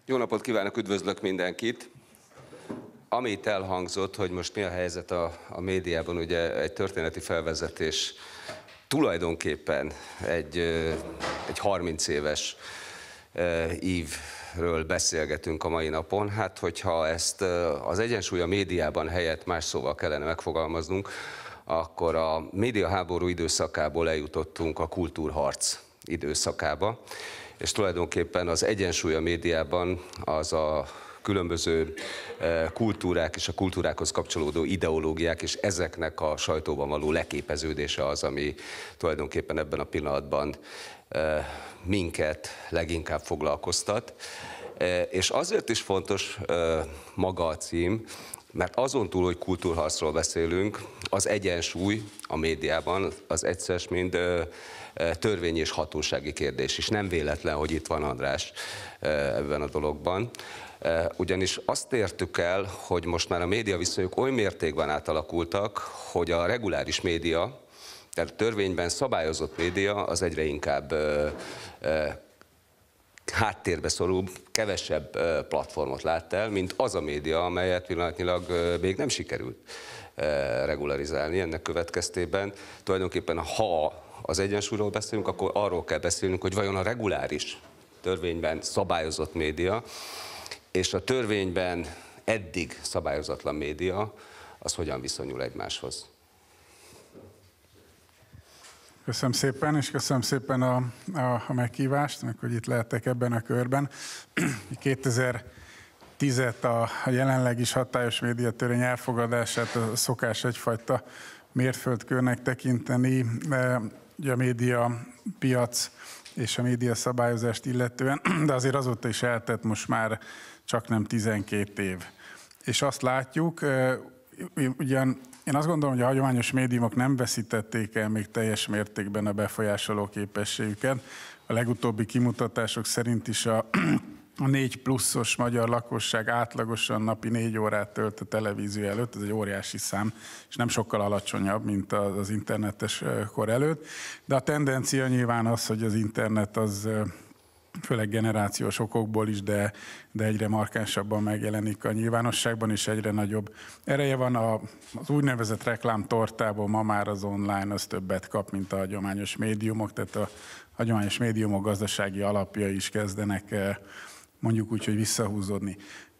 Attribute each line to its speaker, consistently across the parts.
Speaker 1: Jó napot kívánok, üdvözlök mindenkit! Amit elhangzott, hogy most mi a helyzet a médiában, ugye egy történeti felvezetés, tulajdonképpen egy 30 éves ívről beszélgetünk a mai napon. Hát, hogyha ezt az egyensúly a médiában helyett más szóval kellene megfogalmaznunk, akkor a médiaháború időszakából eljutottunk a kultúrharc időszakába, és tulajdonképpen az egyensúly a médiában az a különböző kultúrák és a kultúrákhoz kapcsolódó ideológiák, és ezeknek a sajtóban való leképeződése az, ami tulajdonképpen ebben a pillanatban minket leginkább foglalkoztat. És azért is fontos maga a cím, mert azon túl, hogy kultúrharcról beszélünk, az egyensúly a médiában az egyszer mind törvény és hatósági kérdés is. Nem véletlen, hogy itt van András ebben a dologban. Ugyanis azt értük el, hogy most már a médiaviszonyok oly mértékben átalakultak, hogy a reguláris média, tehát törvényben szabályozott média az egyre inkább háttérbe szorul, kevesebb platformot lát el, mint az a média, amelyet pillanatnyilag még nem sikerült regularizálni. Ennek következtében tulajdonképpen, ha az egyensúlyról beszélünk, akkor arról kell beszélnünk, hogy vajon a reguláris, törvényben szabályozott média és a törvényben eddig szabályozatlan média, az hogyan viszonyul egymáshoz.
Speaker 2: Köszönöm szépen, és köszönöm szépen a meghívást, meg hogy itt lehetek ebben a körben. 2010-et a jelenleg is hatályos médiatörvény elfogadását a szokás egyfajta mérföldkőnek tekinteni, a média piac és a média szabályozást illetően, de azért azóta is eltett most már csak nem 12 év. És azt látjuk, ugyan én azt gondolom, hogy a hagyományos médiumok nem veszítették el még teljes mértékben a befolyásoló képességüket. A legutóbbi kimutatások szerint is a 4 pluszos magyar lakosság átlagosan napi 4 órát tölt a televízió előtt, ez egy óriási szám, és nem sokkal alacsonyabb, mint az internetes kor előtt. De a tendencia nyilván az, hogy az internet az főleg generációs okokból is, de egyre markánsabban megjelenik a nyilvánosságban, és egyre nagyobb ereje van. Az úgynevezett reklámtortából ma már az online az többet kap, mint a hagyományos médiumok, tehát a hagyományos médiumok gazdasági alapjai is kezdenek mondjuk úgy, hogy visszahúzódni.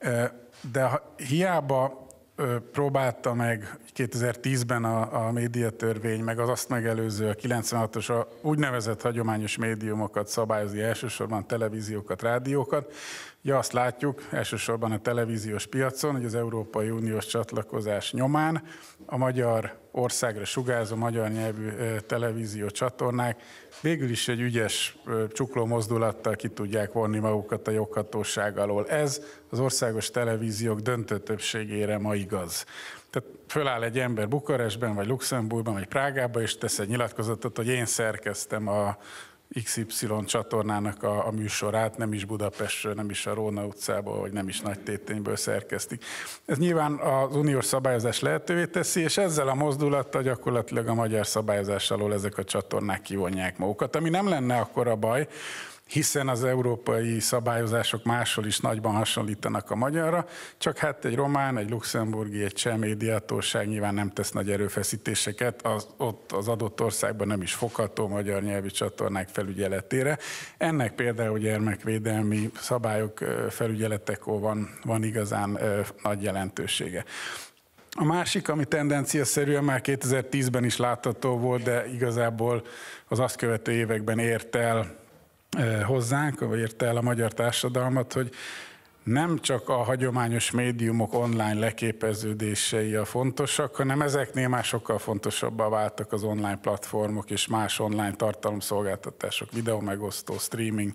Speaker 2: De hiába próbálta meg 2010-ben a médiatörvény, meg az azt megelőző a 96-os úgynevezett hagyományos médiumokat szabályozni, elsősorban televíziókat, rádiókat. Ja, azt látjuk elsősorban a televíziós piacon, hogy az Európai Uniós csatlakozás nyomán a magyar országra sugárzó magyar nyelvű televízió csatornák végül is egy ügyes csukló mozdulattal ki tudják vonni magukat a joghatóság alól. Ez az országos televíziók döntő többségére ma igaz. Tehát föláll egy ember Bukarestben, vagy Luxemburgban, vagy Prágában, és tesz egy nyilatkozatot, hogy én szerkeztem a XY csatornának a műsorát, nem is Budapestről, nem is a Róna utcából, vagy nem is Nagytétényből szerkesztik. Ez nyilván az uniós szabályozás lehetővé teszi, és ezzel a mozdulattal gyakorlatilag a magyar szabályozás alól ezek a csatornák kivonják magukat, ami nem lenne akkora baj, hiszen az európai szabályozások máshol is nagyban hasonlítanak a magyarra, csak hát egy román, egy luxemburgi, egy cseh médiahatóság nyilván nem tesz nagy erőfeszítéseket, ott az adott országban nem is fogható magyar nyelvű csatornák felügyeletére. Ennek például gyermekvédelmi szabályok felügyeletekor van igazán nagy jelentősége. A másik, ami tendenciaszerűen már 2010-ben is látható volt, de igazából az azt követő években ért el hozzánk, vagy érte el a magyar társadalmat, hogy nem csak a hagyományos médiumok online leképeződései a fontosak, hanem ezeknél már sokkal fontosabbá váltak az online platformok és más online tartalomszolgáltatások, videómegosztó, streaming,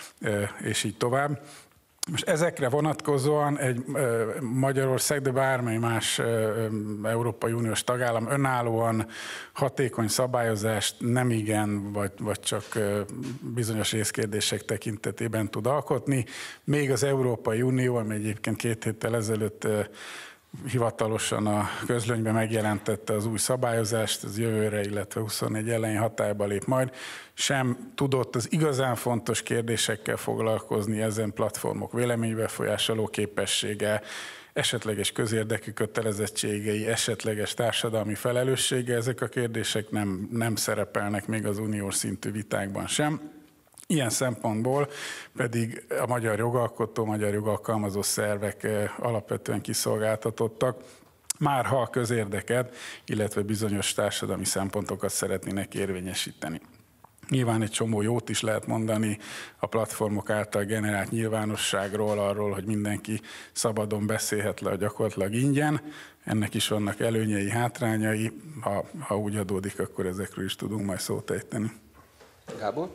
Speaker 2: és így tovább. Most ezekre vonatkozóan egy Magyarország, de bármely más Európai Uniós tagállam önállóan hatékony szabályozást nem igen, vagy csak bizonyos részkérdések tekintetében tud alkotni. Még az Európai Unió, ami egyébként 2 héttel ezelőtt hivatalosan a közlönyben megjelentette az új szabályozást, ez jövőre, illetve 24 elején hatályba lép majd, sem tudott az igazán fontos kérdésekkel foglalkozni ezen platformok véleménybefolyásoló képessége, esetleges közérdekű kötelezettségei, esetleges társadalmi felelőssége, ezek a kérdések nem szerepelnek még az uniós szintű vitákban sem. Ilyen szempontból pedig a magyar jogalkotó, magyar jogalkalmazó szervek alapvetően kiszolgáltatottak, már ha a közérdeket, illetve bizonyos társadalmi szempontokat szeretnének érvényesíteni. Nyilván egy csomó jót is lehet mondani a platformok által generált nyilvánosságról, arról, hogy mindenki szabadon beszélhet le gyakorlatilag ingyen. Ennek is vannak előnyei, hátrányai. Ha úgy adódik, akkor ezekről is tudunk majd szót ejteni.
Speaker 1: Gábor?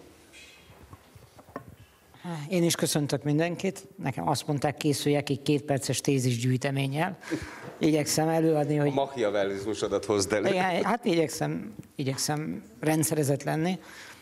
Speaker 3: Én is köszöntök mindenkit. Nekem azt mondták, készüljek egy 2 perces tézisgyűjteménnyel. Igyekszem előadni, hogy...
Speaker 1: A machiavellizmusodat hozd elő.
Speaker 3: Igen, hát igyekszem rendszerezett lenni.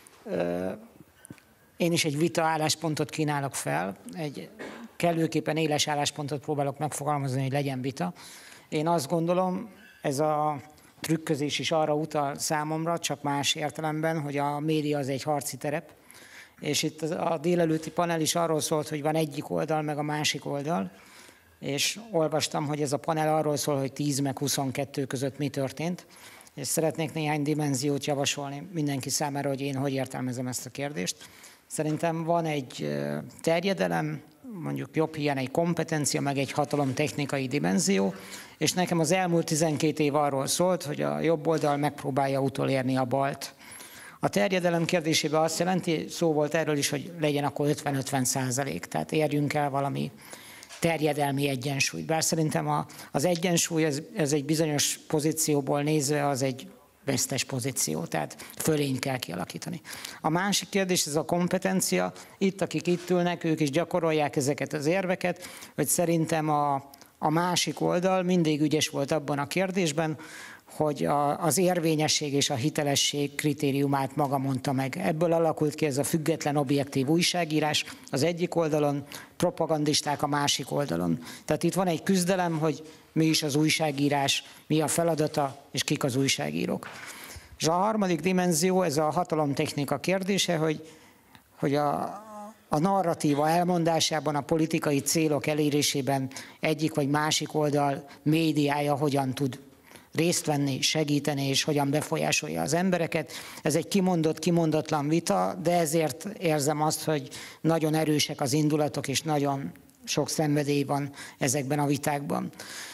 Speaker 3: Én is egy vita álláspontot kínálok fel, egy kellőképpen éles álláspontot próbálok megfogalmazni, hogy legyen vita. Én azt gondolom, ez a trükközés is arra utal számomra, csak más értelemben, hogy a média az egy harci terep, és itt a délelőtti panel is arról szólt, hogy van egyik oldal, meg a másik oldal, és olvastam, hogy ez a panel arról szól, hogy 10 meg 22 között mi történt, és szeretnék néhány dimenziót javasolni mindenki számára, hogy én hogy értelmezem ezt a kérdést. Szerintem van egy terjedelem, mondjuk jobb hiány egy kompetencia, meg egy hatalomtechnikai dimenzió, és nekem az elmúlt 12 év arról szólt, hogy a jobb oldal megpróbálja utolérni a balt. A terjedelem kérdésében azt jelenti, szó volt erről is, hogy legyen akkor 50-50%, tehát érjünk el valami terjedelmi egyensúlyt. Bár szerintem az egyensúly, ez egy bizonyos pozícióból nézve, az egy vesztes pozíció, tehát fölényt kell kialakítani. A másik kérdés, ez a kompetencia. Itt, akik itt ülnek, ők is gyakorolják ezeket az érveket, hogy szerintem a másik oldal mindig ügyes volt abban a kérdésben, hogy az érvényesség és a hitelesség kritériumát maga mondta meg. Ebből alakult ki ez a független, objektív újságírás az egyik oldalon, propagandisták a másik oldalon. Tehát itt van egy küzdelem, hogy mi is az újságírás, mi a feladata, és kik az újságírók. És a harmadik dimenzió, ez a hatalomtechnika kérdése, hogy a narratíva elmondásában, a politikai célok elérésében egyik vagy másik oldal médiája hogyan tud részt venni, segíteni, és hogyan befolyásolja az embereket. Ez egy kimondott, kimondatlan vita, de ezért érzem azt, hogy nagyon erősek az indulatok, és nagyon sok szenvedély van ezekben a vitákban.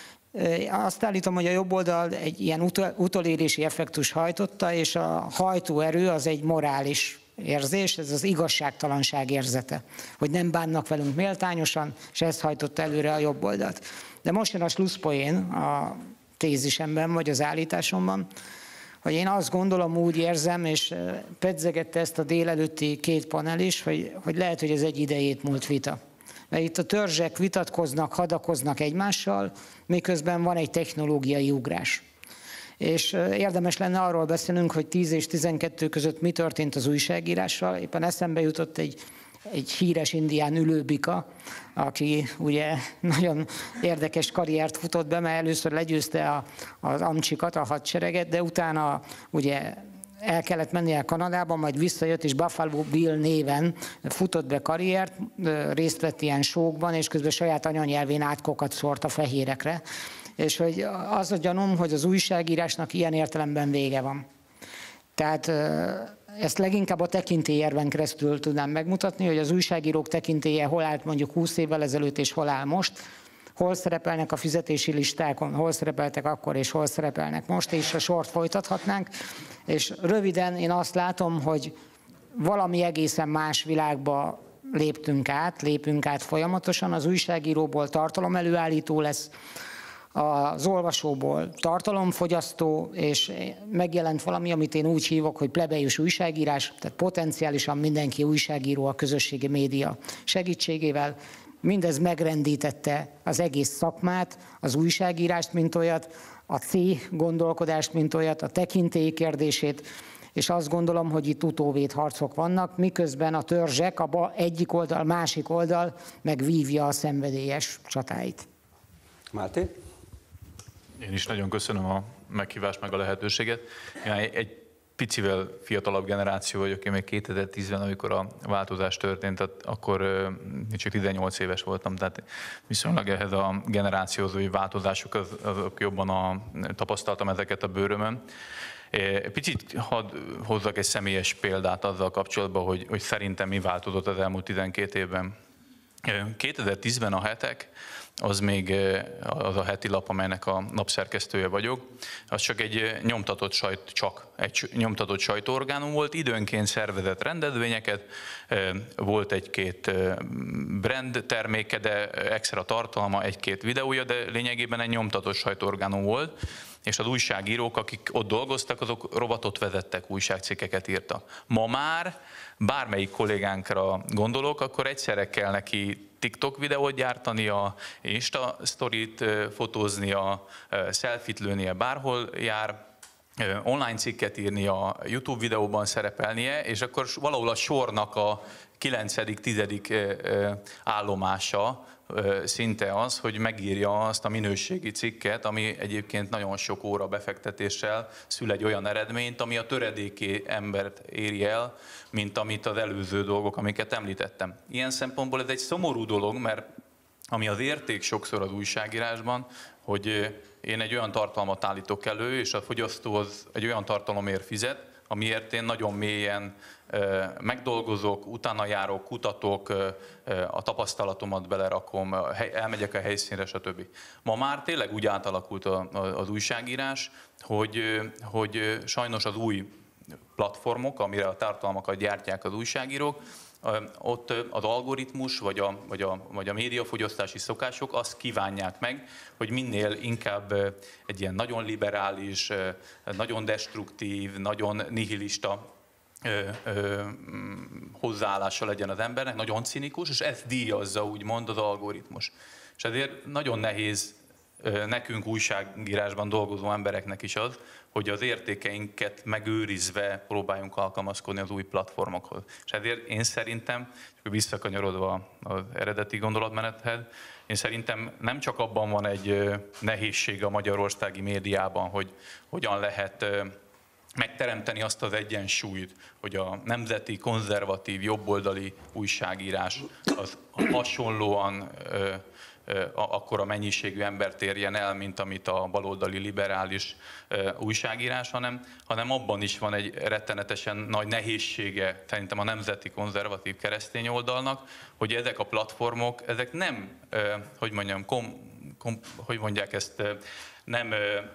Speaker 3: Azt állítom, hogy a jobb oldal egy ilyen utolérési effektus hajtotta, és a hajtóerő az egy morális érzés, ez az igazságtalanság érzete, hogy nem bánnak velünk méltányosan, és ezt hajtotta előre a jobb oldalt. De most jön a slusszpoén a tézisemben, vagy az állításomban, hogy én azt gondolom, úgy érzem, és pedzegette ezt a délelőtti 2 panel is, hogy lehet, hogy ez egy idejét múlt vita. Mert itt a törzsek vitatkoznak, hadakoznak egymással, miközben van egy technológiai ugrás. És érdemes lenne arról beszélnünk, hogy 10 és 12 között mi történt az újságírással. Éppen eszembe jutott egy híres indián ülőbika, aki ugye nagyon érdekes karriert futott be, mert először legyőzte az amcsikat, a hadsereget, de utána ugye el kellett mennie Kanadába, majd visszajött, és Buffalo Bill néven futott be karriert, részt vett ilyen showkban, és közben saját anyanyelvén átkokat szórt a fehérekre. És hogy az a gyanúm, hogy az újságírásnak ilyen értelemben vége van. Tehát ezt leginkább a tekintélyérven keresztül tudnám megmutatni, hogy az újságírók tekintélye hol állt mondjuk 20 évvel ezelőtt, és hol áll most, hol szerepelnek a fizetési listákon, hol szerepeltek akkor, és hol szerepelnek most, és a sort folytathatnánk. És röviden én azt látom, hogy valami egészen más világba lépünk át folyamatosan, az újságíróból tartalom előállító lesz, az olvasóból tartalomfogyasztó, és megjelent valami, amit én úgy hívok, hogy plebejus újságírás, tehát potenciálisan mindenki újságíró a közösségi média segítségével. Mindez megrendítette az egész szakmát, az újságírást, mint olyat, a gondolkodást, mint olyat, a tekintély kérdését, és azt gondolom, hogy itt utóvét harcok vannak, miközben a törzsek, egyik oldal, másik oldal megvívja a szenvedélyes csatáit.
Speaker 1: Máté?
Speaker 4: Én is nagyon köszönöm a meghívást, meg a lehetőséget. Én egy picivel fiatalabb generáció vagyok, én még 2010-ben, amikor a változás történt, akkor csak 18 éves voltam, tehát viszonylag ehhez a generációhoz, hogy változások, azok jobban tapasztaltam ezeket a bőrömön. Picit hadd hozzak egy személyes példát azzal kapcsolatban, hogy szerintem mi változott az elmúlt 12 évben. 2010-ben a Hetek, az még az a heti lap, amelynek a napszerkesztője vagyok, az csak egy nyomtatott sajtóorgánum volt, időnként szervezett rendezvényeket, volt egy-két brand terméke, de extra tartalma, egy-két videója, de lényegében egy nyomtatott sajtóorgánum volt, és az újságírók, akik ott dolgoztak, azok rovatot vezettek, újságcikkeket írtak. Ma már bármelyik kollégánkra gondolok, akkor egyszerre kell neki TikTok videót gyártania, Insta sztorit fotóznia, selfit lőnie, bárhol jár, online cikket írnia, YouTube videóban szerepelnie, és akkor valahol a sornak a 9.-10. állomása szinte az, hogy megírja azt a minőségi cikket, ami egyébként nagyon sok óra befektetéssel szül egy olyan eredményt, ami a töredéki embert éri el, mint amit az előző dolgok, amiket említettem. Ilyen szempontból ez egy szomorú dolog, mert ami az érték sokszor az újságírásban, hogy én egy olyan tartalmat állítok elő, és a fogyasztó az egy olyan tartalomért fizet, amiért én nagyon mélyen megdolgozok, utána járok, kutatok, a tapasztalatomat belerakom, elmegyek a helyszínre, stb. Ma már tényleg úgy átalakult az újságírás, hogy sajnos az új platformok, amire a tartalmakat gyártják az újságírók, ott az algoritmus vagy a médiafogyasztási szokások azt kívánják meg, hogy minél inkább egy ilyen nagyon liberális, nagyon destruktív, nagyon nihilista hozzáállása legyen az embernek, nagyon cinikus, és ezt díjazza úgymond az algoritmus. És ezért nagyon nehéz nekünk újságírásban dolgozó embereknek is az, hogy az értékeinket megőrizve próbáljunk alkalmazkodni az új platformokhoz. És ezért én szerintem, visszakanyarodva az eredeti gondolatmenethez, én szerintem nem csak abban van egy nehézség a magyarországi médiában, hogy hogyan lehet megteremteni azt az egyensúlyt, hogy a nemzeti, konzervatív, jobboldali újságírás az hasonlóan akkora mennyiségű embert érjen el, mint amit a baloldali liberális újságírás, hanem abban is van egy rettenetesen nagy nehézsége szerintem a nemzeti konzervatív keresztény oldalnak, hogy ezek a platformok, ezek nem, hogy mondják ezt, nem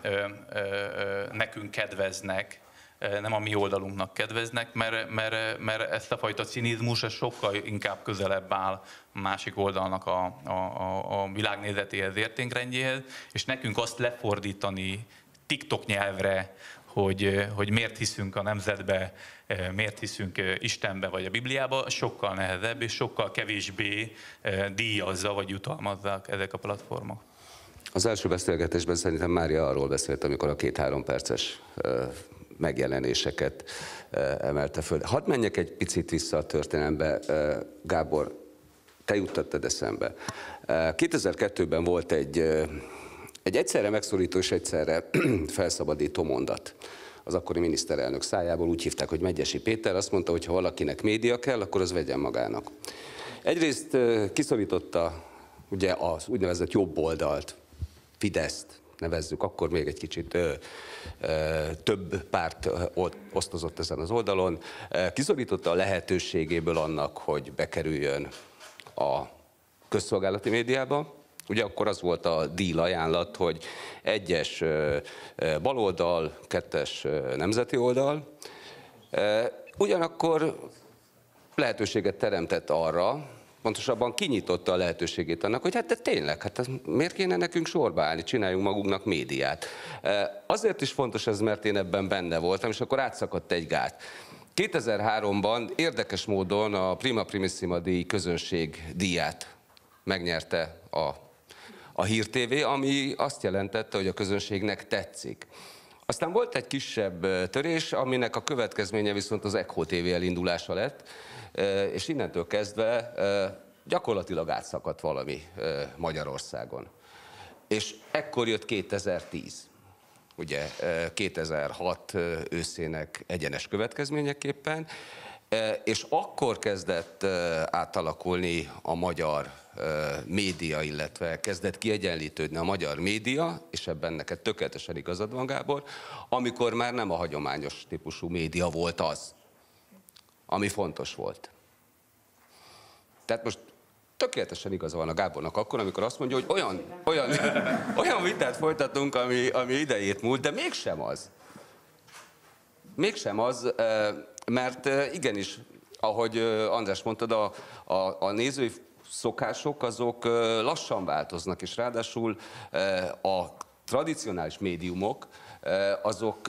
Speaker 4: nekünk kedveznek, nem a mi oldalunknak kedveznek, mert ezt a fajta cinizmus sokkal inkább közelebb áll a másik oldalnak a világnézetéhez, értékrendjéhez, és nekünk azt lefordítani TikTok nyelvre, hogy miért hiszünk a nemzetbe, miért hiszünk Istenbe vagy a Bibliába, sokkal nehezebb és sokkal kevésbé díjazza vagy jutalmazzák ezek a platformok.
Speaker 1: Az első beszélgetésben szerintem Mária arról beszélt, amikor a 2-3 perces megjelenéseket emelte föl. Hadd menjek egy picit vissza a történelembe. Gábor, te juttattad eszembe. 2002-ben volt egy egyszerre megszólító és egyszerre felszabadító mondat az akkori miniszterelnök szájából. Úgy hívták, hogy Medgyessy Péter. Azt mondta, hogy ha valakinek média kell, akkor az vegyen magának. Egyrészt kiszorította ugye az úgynevezett jobb oldalt, Fideszt nevezzük, akkor még egy kicsit több párt osztozott ezen az oldalon, kiszorította a lehetőségéből annak, hogy bekerüljön a közszolgálati médiába. Ugye akkor az volt a deal ajánlat, hogy 1-es baloldal, 2-es nemzeti oldal. Ugyanakkor lehetőséget teremtett arra, pontosabban kinyitotta a lehetőségét annak, hogy hát de tényleg, hát miért kéne nekünk sorba állni, csináljunk magunknak médiát. Azért is fontos ez, mert én ebben benne voltam, és akkor átszakadt egy gát. 2003-ban érdekes módon a Prima Primissima díj közönség díját megnyerte a Hír TV, ami azt jelentette, hogy a közönségnek tetszik. Aztán volt egy kisebb törés, aminek a következménye viszont az Echo TV elindulása lett, és innentől kezdve gyakorlatilag átszakadt valami Magyarországon. És ekkor jött 2010. Ugye 2006 őszének egyenes következményeképpen, és akkor kezdett átalakulni a magyar média, illetve kezdett kiegyenlítődni a magyar média, és ebben neked tökéletesen igazad van, Gábor, amikor már nem a hagyományos típusú média volt az, ami fontos volt. Tehát most tökéletesen igaza van a Gábornak akkor, amikor azt mondja, hogy olyan vitát folytatunk, ami idejét múlt, de mégsem az. Mégsem az, mert igenis, ahogy András mondtad, a nézői szokások azok lassan változnak, és ráadásul a tradicionális médiumok azok,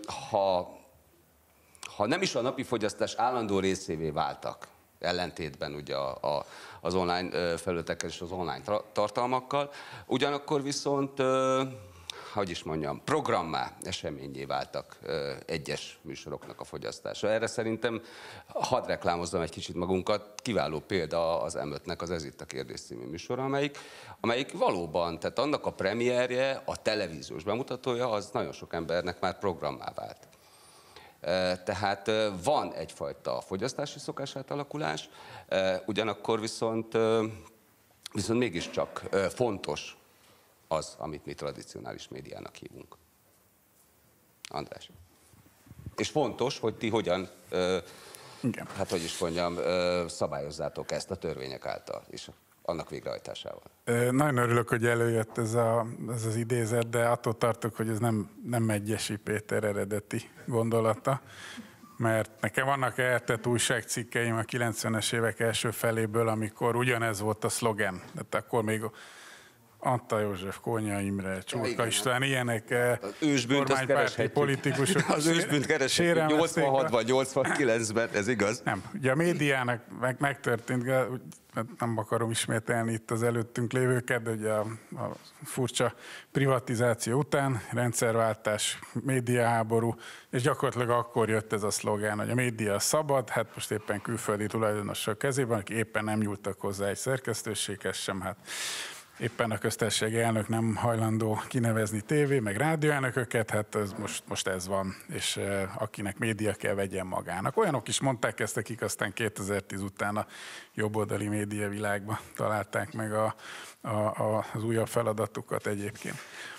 Speaker 1: ha nem is a napi fogyasztás állandó részévé váltak, ellentétben ugye az online felületekkel és az online tartalmakkal, ugyanakkor viszont, hogy is mondjam, programmá, eseményé váltak egyes műsoroknak a fogyasztása. Erre szerintem, hadd reklámozzam egy kicsit magunkat, kiváló példa az M5-nek az Ez itt a kérdés című műsora, amelyik valóban, tehát annak a premierje, a televíziós bemutatója, az nagyon sok embernek már programmá vált. Tehát van egyfajta fogyasztási szokásátalakulás, ugyanakkor viszont mégiscsak fontos az, amit mi tradicionális médiának hívunk. András. És fontos, hogy ti hogyan, hát hogy is mondjam, szabályozzátok ezt a törvények által, és annak végrehajtásával.
Speaker 2: Nagyon örülök, hogy előjött ez az idézet, de attól tartok, hogy ez nem Megyesi Péter eredeti gondolata, mert nekem vannak eltett újságcikkeim a 90-es évek első feléből, amikor ugyanez volt a szlogen, de akkor még Antal József, Kónya Imre, Csurka István, ilyenek kormánypárti politikusok.
Speaker 1: Az ősbűnt kereshetjük 86-ban, 89-ben, ez igaz?
Speaker 2: Nem, ugye a médiának megtörtént, nem akarom ismételni itt az előttünk lévőket, de ugye a furcsa privatizáció után, rendszerváltás, médiaháború, és gyakorlatilag akkor jött ez a szlogán, hogy a média szabad, hát most éppen külföldi tulajdonosok kezében, akik éppen nem nyúltak hozzá egy szerkesztőséghez sem, hát éppen a köztársasági elnök nem hajlandó kinevezni tévé, meg rádióelnököket, hát ez most ez van, és akinek média kell, vegyen magának. Olyanok is mondták ezt, akik aztán 2010 után a jobboldali média világban találták meg az újabb feladatukat egyébként.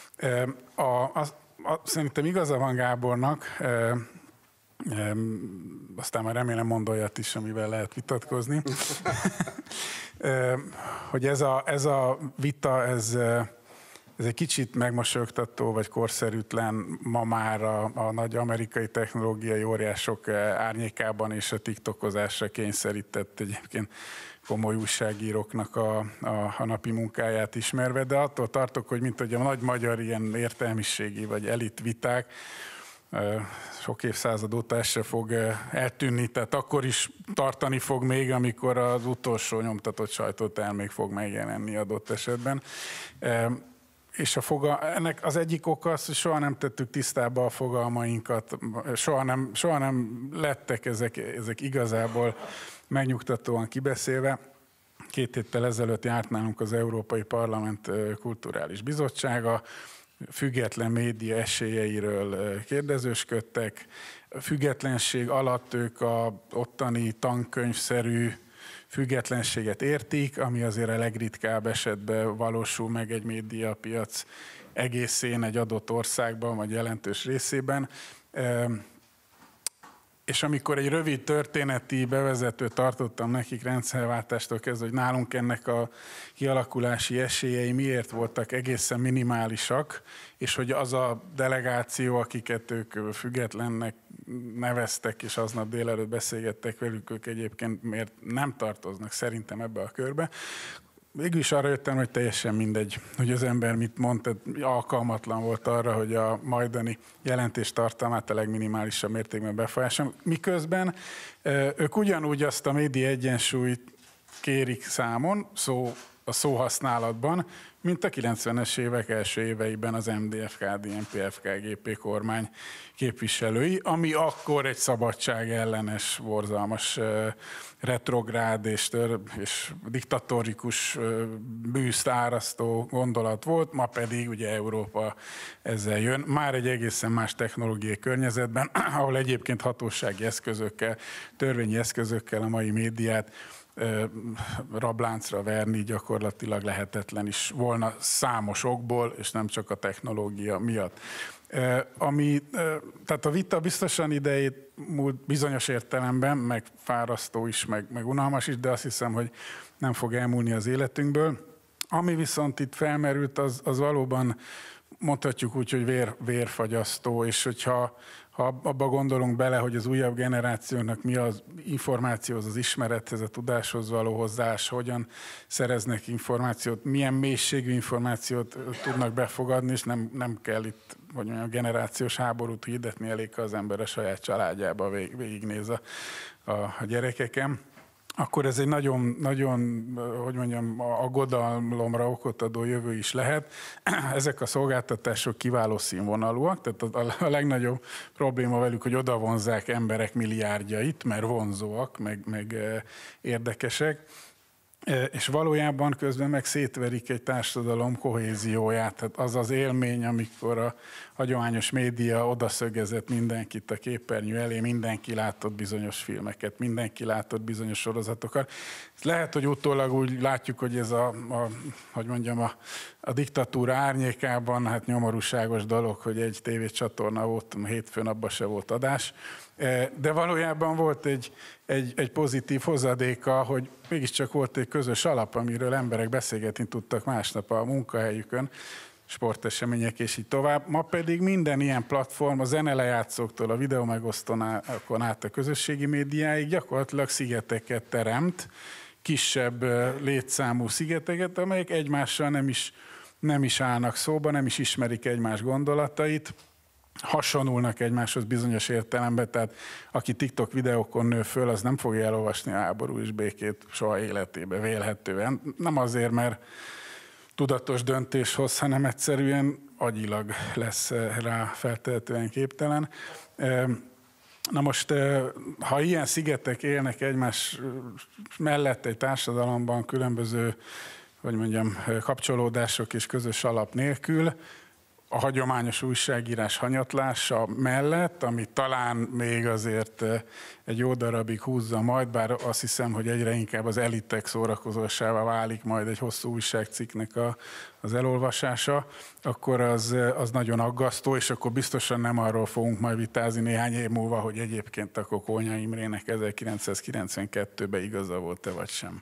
Speaker 2: Szerintem igaza van Gábornak, aztán már remélem mond olyat is, amivel lehet vitatkozni, hogy ez a vita, ez egy kicsit megmosolyogtató vagy korszerűtlen ma már a nagy amerikai technológiai óriások árnyékában és a tiktokozásra kényszerített egyébként komoly újságíróknak a napi munkáját ismerve, de attól tartok, hogy mint hogy a nagy magyar ilyen értelmiségi vagy elit viták, sok évszázad óta ez se fog eltűnni, tehát akkor is tartani fog még, amikor az utolsó nyomtatott sajtótermék fog megjelenni adott esetben. És ennek az egyik oka az, hogy soha nem tettük tisztába a fogalmainkat, soha nem lettek ezek igazából megnyugtatóan kibeszélve. 2 héttel ezelőtt járt nálunk az Európai Parlament Kulturális Bizottsága, független média esélyeiről kérdezősködtek. Függetlenség alatt ők a ottani tankönyvszerű függetlenséget értik, ami azért a legritkább esetben valósul meg egy médiapiac egészén egy adott országban, vagy jelentős részében. És amikor egy rövid történeti bevezetőt tartottam nekik rendszerváltástól kezdve, hogy nálunk ennek a kialakulási esélyei miért voltak egészen minimálisak, és hogy az a delegáció, akiket ők függetlennek neveztek, és aznap délelőtt beszélgettek velük, ők egyébként miért nem tartoznak szerintem ebbe a körbe. Végül is arra jöttem, hogy teljesen mindegy, hogy az ember mit mond, tehát alkalmatlan volt arra, hogy a majdani jelentés tartalmát a legminimálisabb mértékben befolyásolja. Miközben ők ugyanúgy azt a média egyensúlyt kérik számon, szó a szóhasználatban, mint a 90-es évek első éveiben az MDF, KDNP, FKGP kormány képviselői, ami akkor egy szabadság ellenes, borzalmas, retrográd és diktatórikus, bűzt árasztó gondolat volt, ma pedig ugye Európa ezzel jön. Már egy egészen más technológiai környezetben, ahol egyébként hatósági eszközökkel, törvényi eszközökkel a mai médiát rabláncra verni gyakorlatilag lehetetlen is volna számos okból, és nem csak a technológia miatt. Tehát a vita biztosan idejét múlt bizonyos értelemben, meg fárasztó is, meg unalmas is, de azt hiszem, hogy nem fog elmúlni az életünkből. Ami viszont itt felmerült, az valóban mondhatjuk úgy, hogy vérfagyasztó, és hogyha abba gondolunk bele, hogy az újabb generációnak mi az információhoz, az ismerethez, a tudáshoz való hozzáállás, hogyan szereznek információt, milyen mélységű információt tudnak befogadni, és nem kell itt, hogy mondjam, generációs háborút hirdetni, elég, ha az ember a saját családjába végignéz a gyerekeken. Akkor ez egy nagyon, hogy mondjam, aggodalomra okot adó jövő is lehet. Ezek a szolgáltatások kiváló színvonalúak, tehát a legnagyobb probléma velük, hogy odavonzzák emberek milliárdjait, mert vonzóak, meg érdekesek, és valójában közben meg szétverik egy társadalom kohézióját. Tehát az az élmény, amikor a hagyományos média odaszögezett mindenkit a képernyő elé, mindenki látott bizonyos filmeket, mindenki látott bizonyos sorozatokat. Lehet, hogy utólag úgy látjuk, hogy ez a diktatúra árnyékában hát nyomorúságos dolog, hogy egy tévécsatorna volt, hétfőn abban se volt adás. De valójában volt egy pozitív hozadéka, hogy mégiscsak volt egy közös alap, amiről emberek beszélgetni tudtak másnap a munkahelyükön, sportesemények és így tovább. Ma pedig minden ilyen platform, a zenelejátszóktól a videó megosztókon át a közösségi médiáig gyakorlatilag szigeteket teremt, kisebb létszámú szigeteket, amelyek egymással nem is állnak szóba, nem is ismerik egymás gondolatait, hasonulnak egymáshoz bizonyos értelemben, tehát aki TikTok videókon nő föl, az nem fogja elolvasni a Háború és békét soha életébe, vélhetően. Nem azért, mert tudatos döntés hoz, hanem egyszerűen agyilag lesz rá feltehetően képtelen. Na most, ha ilyen szigetek élnek egymás mellett egy társadalomban különböző, hogy mondjam, kapcsolódások és közös alap nélkül, a hagyományos újságírás hanyatlása mellett, ami talán még azért egy jó darabig húzza majd, bár azt hiszem, hogy egyre inkább az elitek szórakozásává válik majd egy hosszú újságcikknek az elolvasása, akkor az nagyon aggasztó, és akkor biztosan nem arról fogunk majd vitázni néhány év múlva, hogy egyébként akkor Kónya Imrének 1992-ben igaza volt-e vagy sem.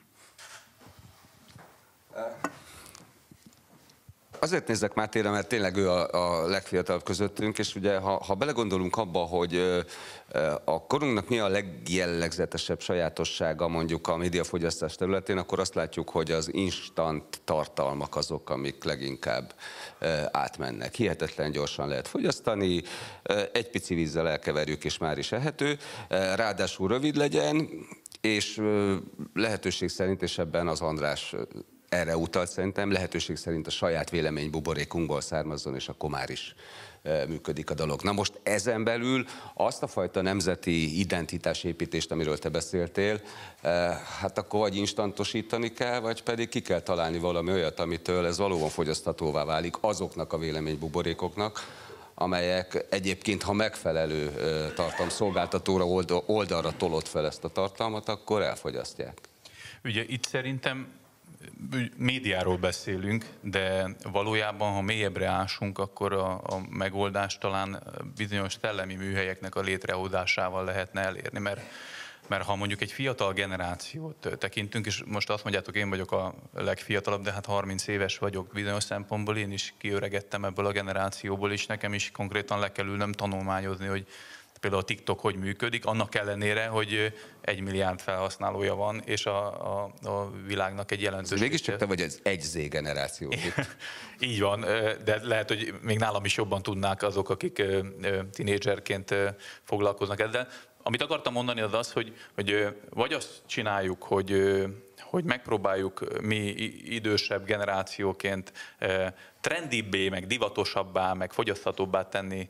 Speaker 1: Azért nézzek Mátéra, mert tényleg ő a legfiatalabb közöttünk, és ugye ha belegondolunk abba, hogy a korunknak mi a legjellegzetesebb sajátossága mondjuk a médiafogyasztás területén, akkor azt látjuk, hogy az instant tartalmak azok, amik leginkább átmennek. Hihetetlen gyorsan lehet fogyasztani, egy pici vízzel elkeverjük, és már is ehető, ráadásul rövid legyen, és lehetőség szerint, és ebben az András erre utalt szerintem, lehetőség szerint a saját véleménybuborékunkból származzon, és akkor már is működik a dolog. Na most ezen belül azt a fajta nemzeti identitásépítést, amiről te beszéltél, hát akkor vagy instantosítani kell, vagy pedig ki kell találni valami olyat, amitől ez valóban fogyaszthatóvá válik azoknak a véleménybuborékoknak, amelyek egyébként, ha megfelelő tartalomszolgáltatóra oldalra tolod fel ezt a tartalmat, akkor elfogyasztják.
Speaker 4: Ugye itt szerintem médiáról beszélünk, de valójában, ha mélyebbre ásunk, akkor a megoldás talán bizonyos szellemi műhelyeknek a létrehozásával lehetne elérni, mert ha mondjuk egy fiatal generációt tekintünk, és most azt mondjátok, én vagyok a legfiatalabb, de hát 30 éves vagyok bizonyos szempontból, én is kiöregettem ebből a generációból, és nekem is konkrétan le kell ülnöm tanulmányozni, hogy például a TikTok hogy működik, annak ellenére, hogy 1 milliárd felhasználója van, és a világnak egy jelentős...
Speaker 1: Mégiscsak te vagy az 1Z generáció.
Speaker 4: Így van, de lehet, hogy még nálam is jobban tudnák azok, akik tinédzserként foglalkoznak ezzel. Amit akartam mondani az az, hogy vagy azt csináljuk, hogy hogy megpróbáljuk mi idősebb generációként trendibbé, meg divatosabbá, meg fogyaszthatóbbá tenni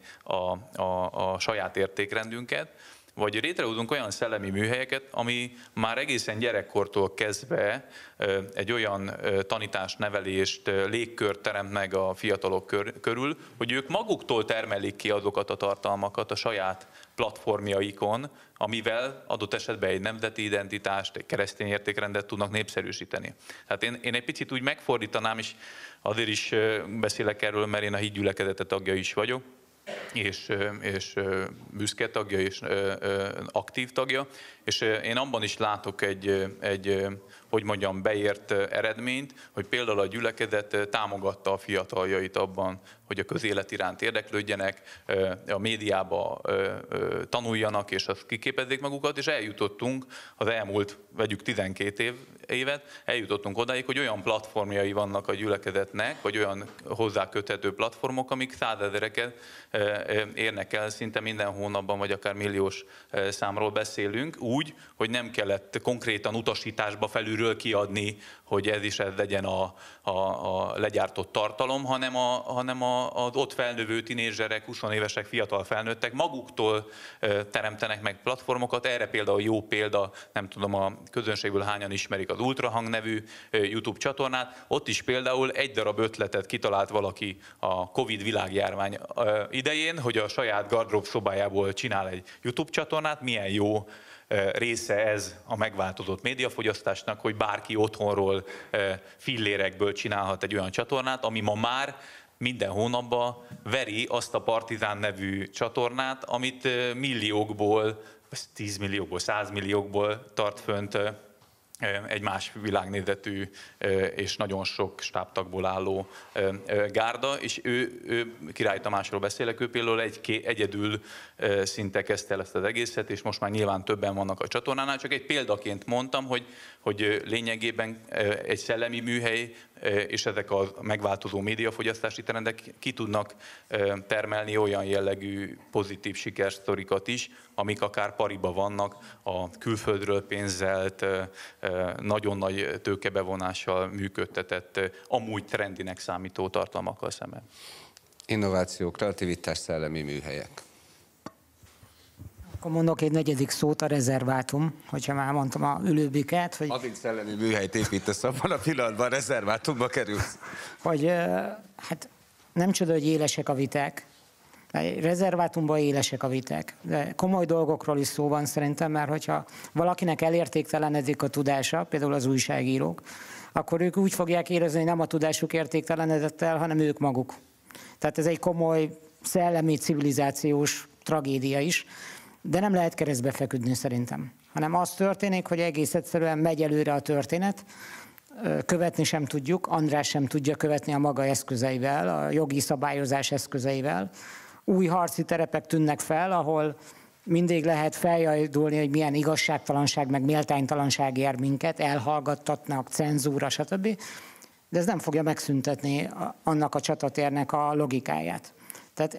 Speaker 4: a saját értékrendünket, vagy létrehozunk olyan szellemi műhelyeket, ami már egészen gyerekkortól kezdve egy olyan tanítást, nevelést, légkört teremt meg a fiatalok körül, hogy ők maguktól termelik ki azokat a tartalmakat a saját platformjaikon, amivel adott esetben egy nemzeti identitást, egy keresztény értékrendet tudnak népszerűsíteni. Tehát én egy picit úgy megfordítanám, és azért is beszélek erről, mert én a hídgyülekezete tagja is vagyok, és büszke tagja, és aktív tagja, és én abban is látok egy hogy mondjam, beért eredményt, hogy például a gyülekezet támogatta a fiataljait abban, hogy a közélet iránt érdeklődjenek, a médiába tanuljanak, és azt kiképezzék magukat, és eljutottunk az elmúlt, vegyük 12 évet, eljutottunk odáig, hogy olyan platformjai vannak a gyülekezetnek, vagy olyan hozzá köthető platformok, amik 100 000-eket érnek el szinte minden hónapban, vagy akár milliós számról beszélünk, úgy, hogy nem kellett konkrétan utasításba felülről kiadni, hogy ez is ez legyen a legyártott tartalom, hanem az ott felnövő tinédzserek, 20 évesek, fiatal felnőttek maguktól teremtenek meg platformokat. Erre például jó példa, nem tudom, a közönségből hányan ismerik az Ultrahang nevű YouTube csatornát. Ott is például egy darab ötletet kitalált valaki a Covid világjárvány idején, hogy a saját gardrób szobájából csinál egy YouTube csatornát. Milyen jó része ez a megváltozott médiafogyasztásnak, hogy bárki otthonról fillérekből csinálhat egy olyan csatornát, ami ma már minden hónapban veri azt a Partizán nevű csatornát, amit milliókból, 10 milliókból, 100 milliókból tart fönt egy más világnézetű és nagyon sok stábtagból álló gárda, és ő Király Tamásról beszélek, ő például egyedül szinte kezdte el ezt az egészet, és most már nyilván többen vannak a csatornánál, csak egy példaként mondtam, hogy lényegében egy szellemi műhely, és ezek a megváltozó médiafogyasztási trendek ki tudnak termelni olyan jellegű pozitív sikersztorikat is, amik akár pariba vannak a külföldről pénzelt, nagyon nagy tőkebevonással működtetett, amúgy trendinek számító tartalmakkal szemben.
Speaker 1: Innováció, kreativitás, szellemi műhelyek.
Speaker 3: Akkor mondok egy negyedik szót, a rezervátum, hogyha már mondtam a ülőbiket, hogy...
Speaker 1: Addig szellemi műhelyt építesz, abban a pillanatban rezervátumba kerülsz.
Speaker 3: Hogy hát nem csoda, hogy élesek a viták. Rezervátumban élesek a viták. De komoly dolgokról is szó van szerintem, mert hogyha valakinek elértéktelenedik a tudása, például az újságírók, akkor ők úgy fogják érezni, hogy nem a tudásuk értéktelenedett el, hanem ők maguk. Tehát ez egy komoly szellemi, civilizációs tragédia is, de nem lehet keresztbe feküdni szerintem. Hanem az történik, hogy egész egyszerűen megy előre a történet, követni sem tudjuk, András sem tudja követni a maga eszközeivel, a jogi szabályozás eszközeivel. Új harci terepek tűnnek fel, ahol mindig lehet feljajdulni, hogy milyen igazságtalanság, meg méltánytalanság ér minket, elhallgattatnak, cenzúra, stb. De ez nem fogja megszüntetni annak a csatatérnek a logikáját. Tehát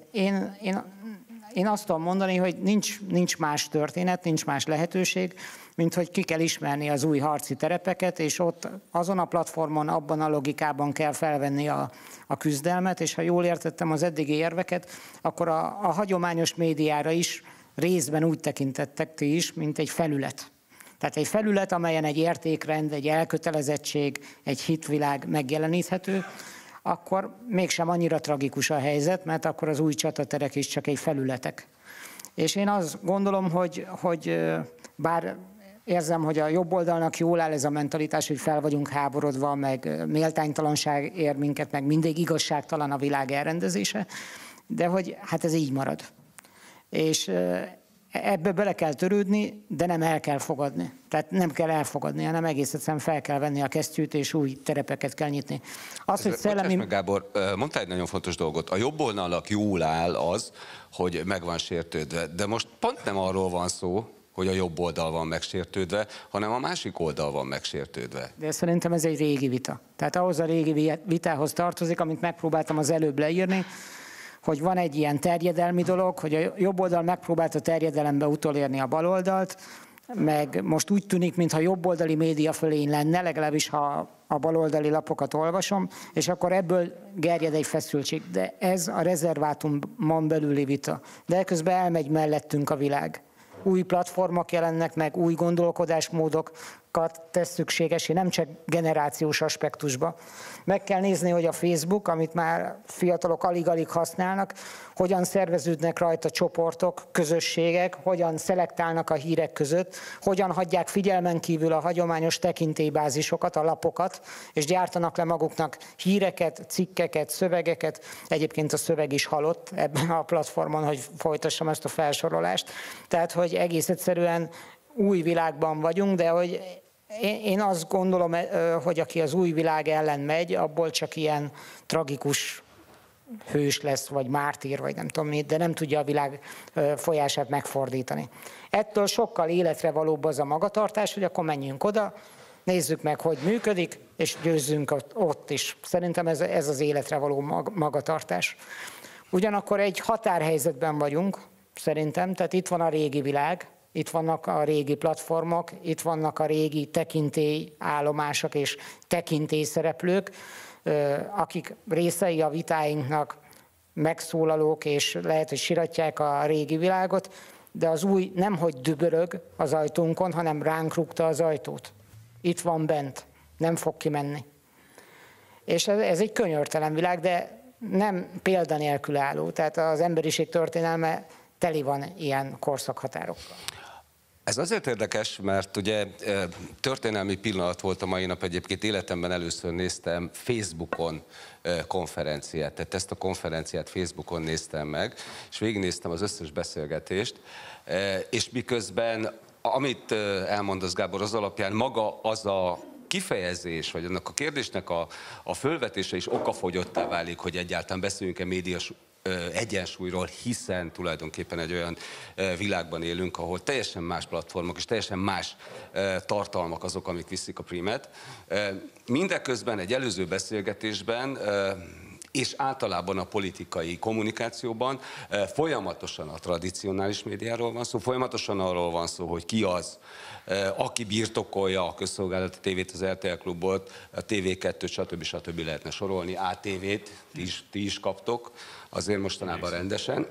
Speaker 3: én azt tudom mondani, hogy nincs más történet, nincs más lehetőség, mint hogy ki kell ismerni az új harci terepeket, és ott azon a platformon, abban a logikában kell felvenni a küzdelmet, és ha jól értettem az eddigi érveket, akkor a hagyományos médiára is részben úgy tekintettek ti is, mint egy felület. Tehát egy felület, amelyen egy értékrend, egy elkötelezettség, egy hitvilág megjeleníthető, akkor mégsem annyira tragikus a helyzet, mert akkor az új csataterek is csak egy felületek. És én azt gondolom, hogy bár érzem, hogy a jobb oldalnak jól áll ez a mentalitás, hogy fel vagyunk háborodva, meg méltánytalanság ér minket, meg mindig igazságtalan a világ elrendezése, de hogy hát ez így marad. És ebbe bele kell törődni, de nem el kell fogadni. Tehát nem kell elfogadni, hanem egész egyszerűen fel kell venni a kesztyűt, és új terepeket kell nyitni. Az, hogy szellemi...
Speaker 1: meg, Gábor, mondtál egy nagyon fontos dolgot. A jobb oldalnak jól áll az, hogy meg van sértődve. De most pont nem arról van szó, hogy a jobb oldal van megsértődve, hanem a másik oldal van megsértődve.
Speaker 3: De szerintem ez egy régi vita. Tehát ahhoz a régi vitához tartozik, amit megpróbáltam az előbb leírni, hogy van egy ilyen terjedelmi dolog, hogy a jobb oldal megpróbálta terjedelembe utolérni a bal oldalt, meg most úgy tűnik, mintha jobboldali média fölén lenne, legalábbis ha a baloldali lapokat olvasom, és akkor ebből gerjed egy feszültség. De ez a rezervátumon belüli vita. De közben elmegy mellettünk a világ. Új platformok jelennek meg, új gondolkodásmódokat tesz szükségesé, nem csak generációs aspektusba. Meg kell nézni, hogy a Facebook, amit már fiatalok alig-alig használnak, hogyan szerveződnek rajta csoportok, közösségek, hogyan szelektálnak a hírek között, hogyan hagyják figyelmen kívül a hagyományos tekintélybázisokat, a lapokat, és gyártanak le maguknak híreket, cikkeket, szövegeket. Egyébként a szöveg is halott ebben a platformon, hogy folytassam ezt a felsorolást. Tehát, hogy egész egyszerűen új világban vagyunk, de hogy én azt gondolom, hogy aki az új világ ellen megy, abból csak ilyen tragikus hős lesz, vagy mártír, vagy nem tudom mit, de nem tudja a világ folyását megfordítani. Ettől sokkal életre valóbb az a magatartás, hogy akkor menjünk oda, nézzük meg, hogy működik, és győzzünk ott is. Szerintem ez az életre való magatartás. Ugyanakkor egy határhelyzetben vagyunk, szerintem, tehát itt van a régi világ, itt vannak a régi platformok, itt vannak a régi tekintélyállomások és tekintélyszereplők, akik részei a vitáinknak, megszólalók, és lehet, hogy siratják a régi világot, de az új nemhogy dübörög az ajtónkon, hanem ránk rúgta az ajtót. Itt van bent, nem fog kimenni. És ez egy könyörtelen világ, de nem példanélkül álló. Tehát az emberiség történelme teli van ilyen korszakhatárokkal.
Speaker 1: Ez azért érdekes, mert ugye történelmi pillanat volt a mai nap, egyébként életemben először néztem Facebookon konferenciát, tehát ezt a konferenciát Facebookon néztem meg, és végignéztem az összes beszélgetést, és miközben, amit elmondasz Gábor, az alapján maga az a kifejezés, vagy annak a kérdésnek a fölvetése is okafogyottá válik, hogy egyáltalán beszéljünk-e médias egyensúlyról, hiszen tulajdonképpen egy olyan világban élünk, ahol teljesen más platformok és teljesen más tartalmak azok, amik viszik a primet. Mindeközben egy előző beszélgetésben és általában a politikai kommunikációban folyamatosan a tradicionális médiáról van szó, folyamatosan arról van szó, hogy ki az, aki birtokolja a közszolgálati tévét, az RTL Klubot, a TV2-t, stb. Lehetne sorolni, ATV-t, ti is kaptok, azért mostanában rendesen.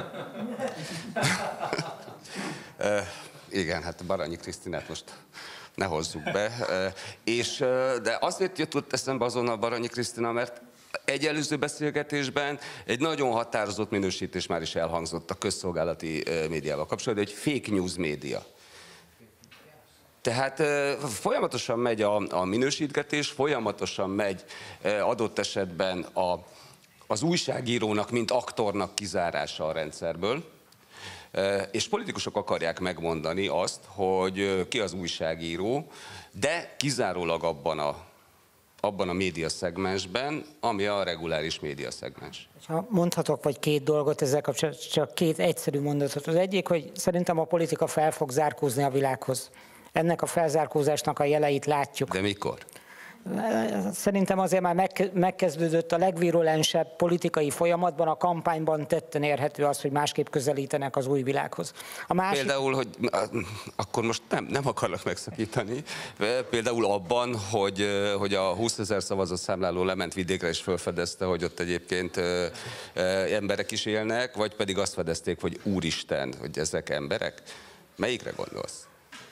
Speaker 1: Igen, hát Baranyi Krisztinát most ne hozzuk be. De azért jutott eszembe azonnal Baranyi Krisztina, mert egy előző beszélgetésben egy nagyon határozott minősítés már is elhangzott a közszolgálati médiával kapcsolatban, egy fake news média. Tehát folyamatosan megy a minősítgetés, folyamatosan megy adott esetben az újságírónak, mint aktornak kizárása a rendszerből, és politikusok akarják megmondani azt, hogy ki az újságíró, de kizárólag abban a médiaszegmensben, ami a reguláris médiaszegmens.
Speaker 3: Ha mondhatok vagy két dolgot ezzel kapcsolatban, csak két egyszerű mondatot. Az egyik, hogy szerintem a politika fel fog zárkózni a világhoz. Ennek a felzárkózásnak a jeleit látjuk.
Speaker 1: De mikor?
Speaker 3: Szerintem azért már megkezdődött a legvirulensebb politikai folyamatban, a kampányban tetten érhető az, hogy másképp közelítenek az új világhoz. A másik...
Speaker 1: Például, hogy akkor most nem akarlak megszakítani, például abban, hogy a 20 000 szavazatszámláló lement vidékre és felfedezte, hogy ott egyébként emberek is élnek, vagy pedig azt fedezték, hogy úristen, hogy ezek emberek. Melyikre gondolsz?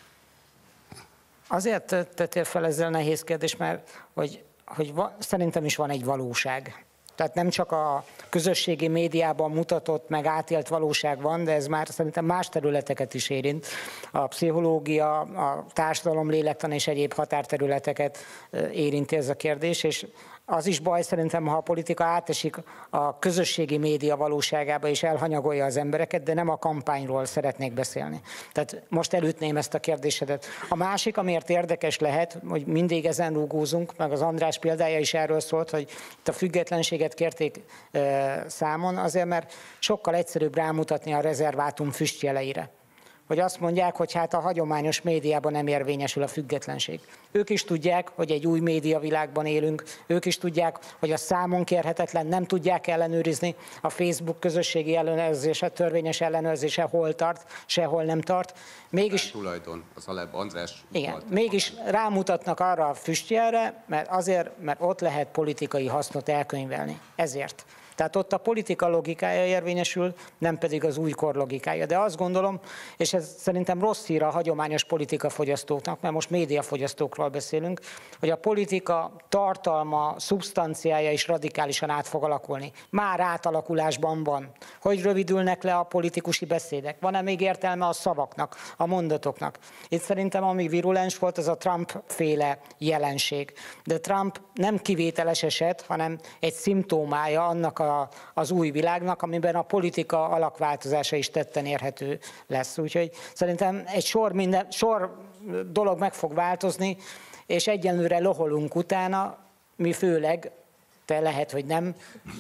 Speaker 3: Azért tettél fel ezzel nehéz kérdés, mert szerintem is van egy valóság. Tehát nem csak a közösségi médiában mutatott, meg átélt valóság van, de ez már szerintem más területeket is érint. A pszichológia, a társadalom, lélektan és egyéb határterületeket érinti ez a kérdés, és az is baj szerintem, ha a politika átesik a közösségi média valóságába és elhanyagolja az embereket, de nem a kampányról szeretnék beszélni. Tehát most elütném ezt a kérdésedet. A másik, amiért érdekes lehet, hogy mindig ezen rúgózunk, meg az András példája is erről szólt, hogy itt a függetlenséget kérték számon, azért mert sokkal egyszerűbb rámutatni a rezervátum füstjeleire. hogy azt mondják, hogy hát a hagyományos médiában nem érvényesül a függetlenség. Ők is tudják, hogy egy új médiavilágban élünk, ők is tudják, hogy a számon kérhetetlen, nem tudják ellenőrizni, a Facebook közösségi ellenőrzése, törvényes ellenőrzése hol tart, sehol nem tart. Mégis,
Speaker 1: tulajdon, az Aleb András.
Speaker 3: igen, mégis rámutatnak arra a füstjelre, mert ott lehet politikai hasznot elkönyvelni. Ezért. Tehát ott a politika logikája érvényesül, nem pedig az újkor logikája. De azt gondolom, és ez szerintem rossz hír a hagyományos politikafogyasztóknak, mert most médiafogyasztókról beszélünk, hogy a politika tartalma, szubstanciája is radikálisan át fog alakulni. Már átalakulásban van. Hogy rövidülnek le a politikusi beszédek? Van-e még értelme a szavaknak, a mondatoknak? Itt szerintem ami virulens volt, az a Trump-féle jelenség. De Trump nem kivételes eset, hanem egy szimptómája annak az új világnak, amiben a politika alakváltozása is tetten érhető lesz. Úgyhogy szerintem egy sor dolog meg fog változni, és egyenlőre loholunk utána, mi főleg, te lehet, hogy nem,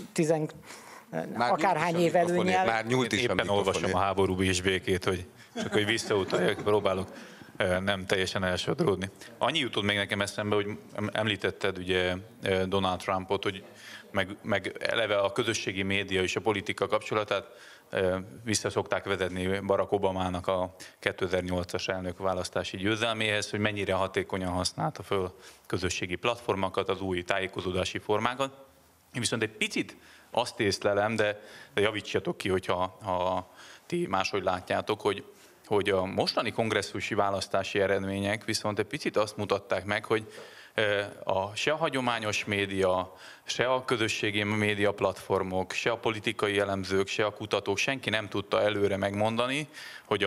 Speaker 3: akárhány év előnyel.
Speaker 1: Már nyújt is
Speaker 4: éppen olvasom a Háború és békét, hogy csak hogy visszautaljak, próbálok nem teljesen elsodródni. Annyi jutott még nekem eszembe, hogy említetted ugye Donald Trumpot, hogy meg eleve a közösségi média és a politika kapcsolatát vissza szokták vezetni Barack Obamának a 2008-as elnökválasztási győzelméhez, hogy mennyire hatékonyan használta föl közösségi platformokat, az új tájékozódási formákat. Én viszont egy picit azt észlelem, de javítsatok ki, hogyha ti máshogy látjátok, hogy a mostani kongresszusi választási eredmények viszont egy picit azt mutatták meg, hogy se a hagyományos média, se a közösségi média platformok, se a politikai elemzők, se a kutatók, senki nem tudta előre megmondani, hogy